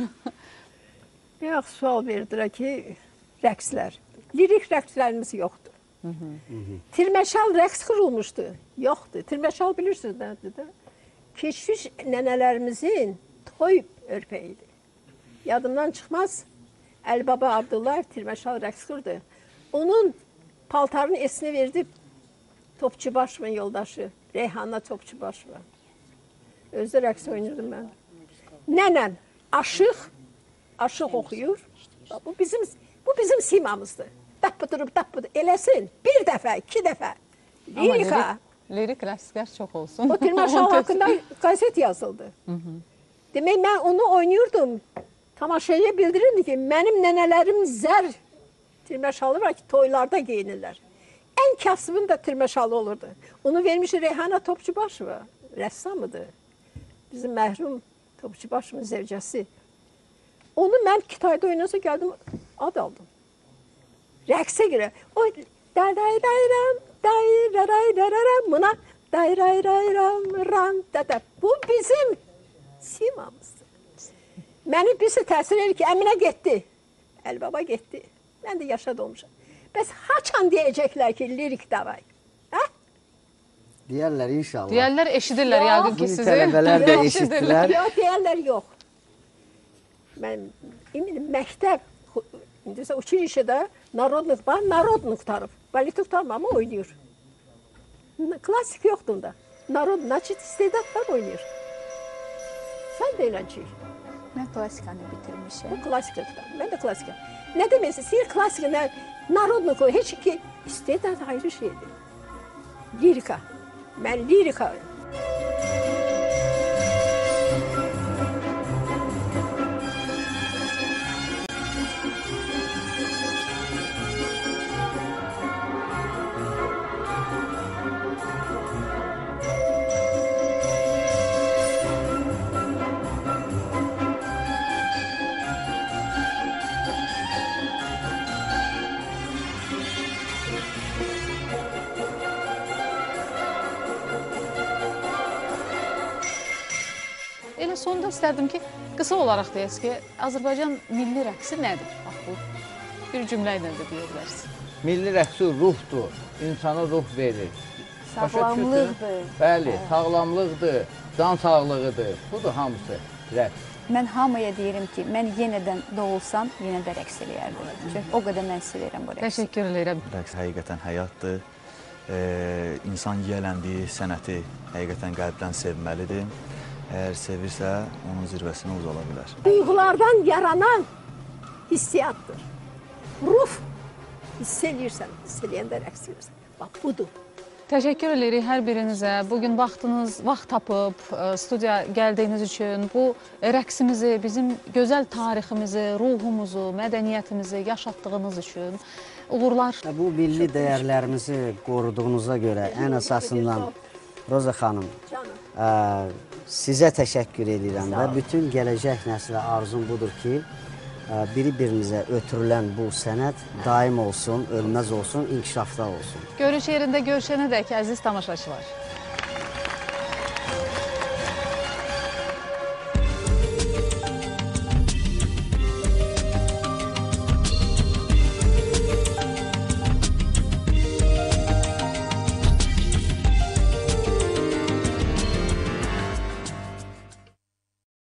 Yox, sual verdilər ki, rəqslər. Lirik rəqslərimiz yoxdur. Hı -hı. Tirməşal rəqs qurulmuşdu. Yoxdur. Tirməşal bilirsiniz nədir də? Keçmiş nənələrimizin toy örpəyidir. Yadımdan çıxmaz. Əlibaba Abdullah Tirməşal rəqs qurdu. Onun paltarının esini verdi Topçubaşımın yoldaşı. Reyhanla Topçubaşıma. Özdə rəqs oynuyordum mən. Nənən aşıq, aşıq oxuyur. Bu bizim, bu bizim simamızdır. Tapıdırıb, tapıdır. Eləsin. Bir dəfə, iki dəfə. Lirika. Amma lirik rəqslər çox olsun. O Tirməşal haqqında qazet yazıldı. Hı -hı. Demək, mən onu oynuyordum. Tamaşaya bildirirdi ki, mənim nənələrim zər Tirməşalı var ki, toylarda geyinirlər. Ən kasıbım da Tirməşalı olurdu. Onu vermiş Reyhana Topçubaşova. Rəssamıdır. Bizim məhrum Topçubaşımın zevcəsi. Onu mən Kitayda oynasa gəldim, ad aldım. Rəqsə görə. O dayrayram, dayrayram, buna dayrayram, ram, dada. Bu bizim simamızdır. Məni birisi təsir edir ki, Əminə getdi. Əlibaba getdi. Mən də yaşad olmuşam. Bəs haçan deyəcəklər ki, lirik davay? Hə? Deyərlər inşallah. Deyərlər eşidirlər yəqin ki sizi. Tələbələr də eşitdilər. Yox, deyərlər yox. Mən eminim məktəb İndisi училищеdə narodnik var, narodnik tutarıb. Baleti tutarım ama oynuyor. Klasik yoxdur da. Narod, naçit istedad var oynayır. Sen de elənciyik. Mən klasikanı bitirmişəm. Bu klasika tutarım. Ben de klasika. Ne demeysin? Seyir klasika, ne, narodnik o. Heç ki istedad ayrı şeydir. Lirika. Ben lirika. sonda istərdim ki, qısa olaraq deyəsiz ki, Azərbaycan milli rəqsi nədir? Bax, bu bir cümlə ilə də deyə bilərsiniz. Milli rəqsi ruhdur, insana ruh verir. Sağlamlıqdır. Bəli, sağlamlıqdır, can sağlığıdır. Budur hamısı rəqs. Mən hamıya deyirəm ki, mən yenədən doğulsam, yenə də rəqs eləyərdim. Çünki o qədər mən sevirəm bu rəqsi. Təşəkkür edirəm. Rəqs həqiqətən həyatdır. Ee, insan yiyələndiyi sənəti həqiqətən qəlbdən sevməlidir. Əgər sevirsə, onun zirvəsinə uzala bilər. Duyğulardan yaranan hissiyattır. Ruh hiss eləyirsən, hiss eləyəndə rəqs edirsən. Bax, budur. Təşəkkür edirik hər birinizə. Bugün vaxtınız, vaxt tapıb studiya gəldiyiniz üçün, bu rəqsimizi, bizim gözəl tariximizi, ruhumuzu, mədəniyyətimizi yaşatdığınız üçün uğurlar. Bu milli dəyərlərimizi qoruduğunuza görə ən əsasından Roza xanım, ə, sizə təşəkkür edirəm və bütün gələcək nəslə arzum budur ki, ə, biri-birinizə ötürülən bu sənət daim olsun, ölməz olsun, inkişafda olsun. Görüş yerində görüşənə dək əziz tamaşaçılar.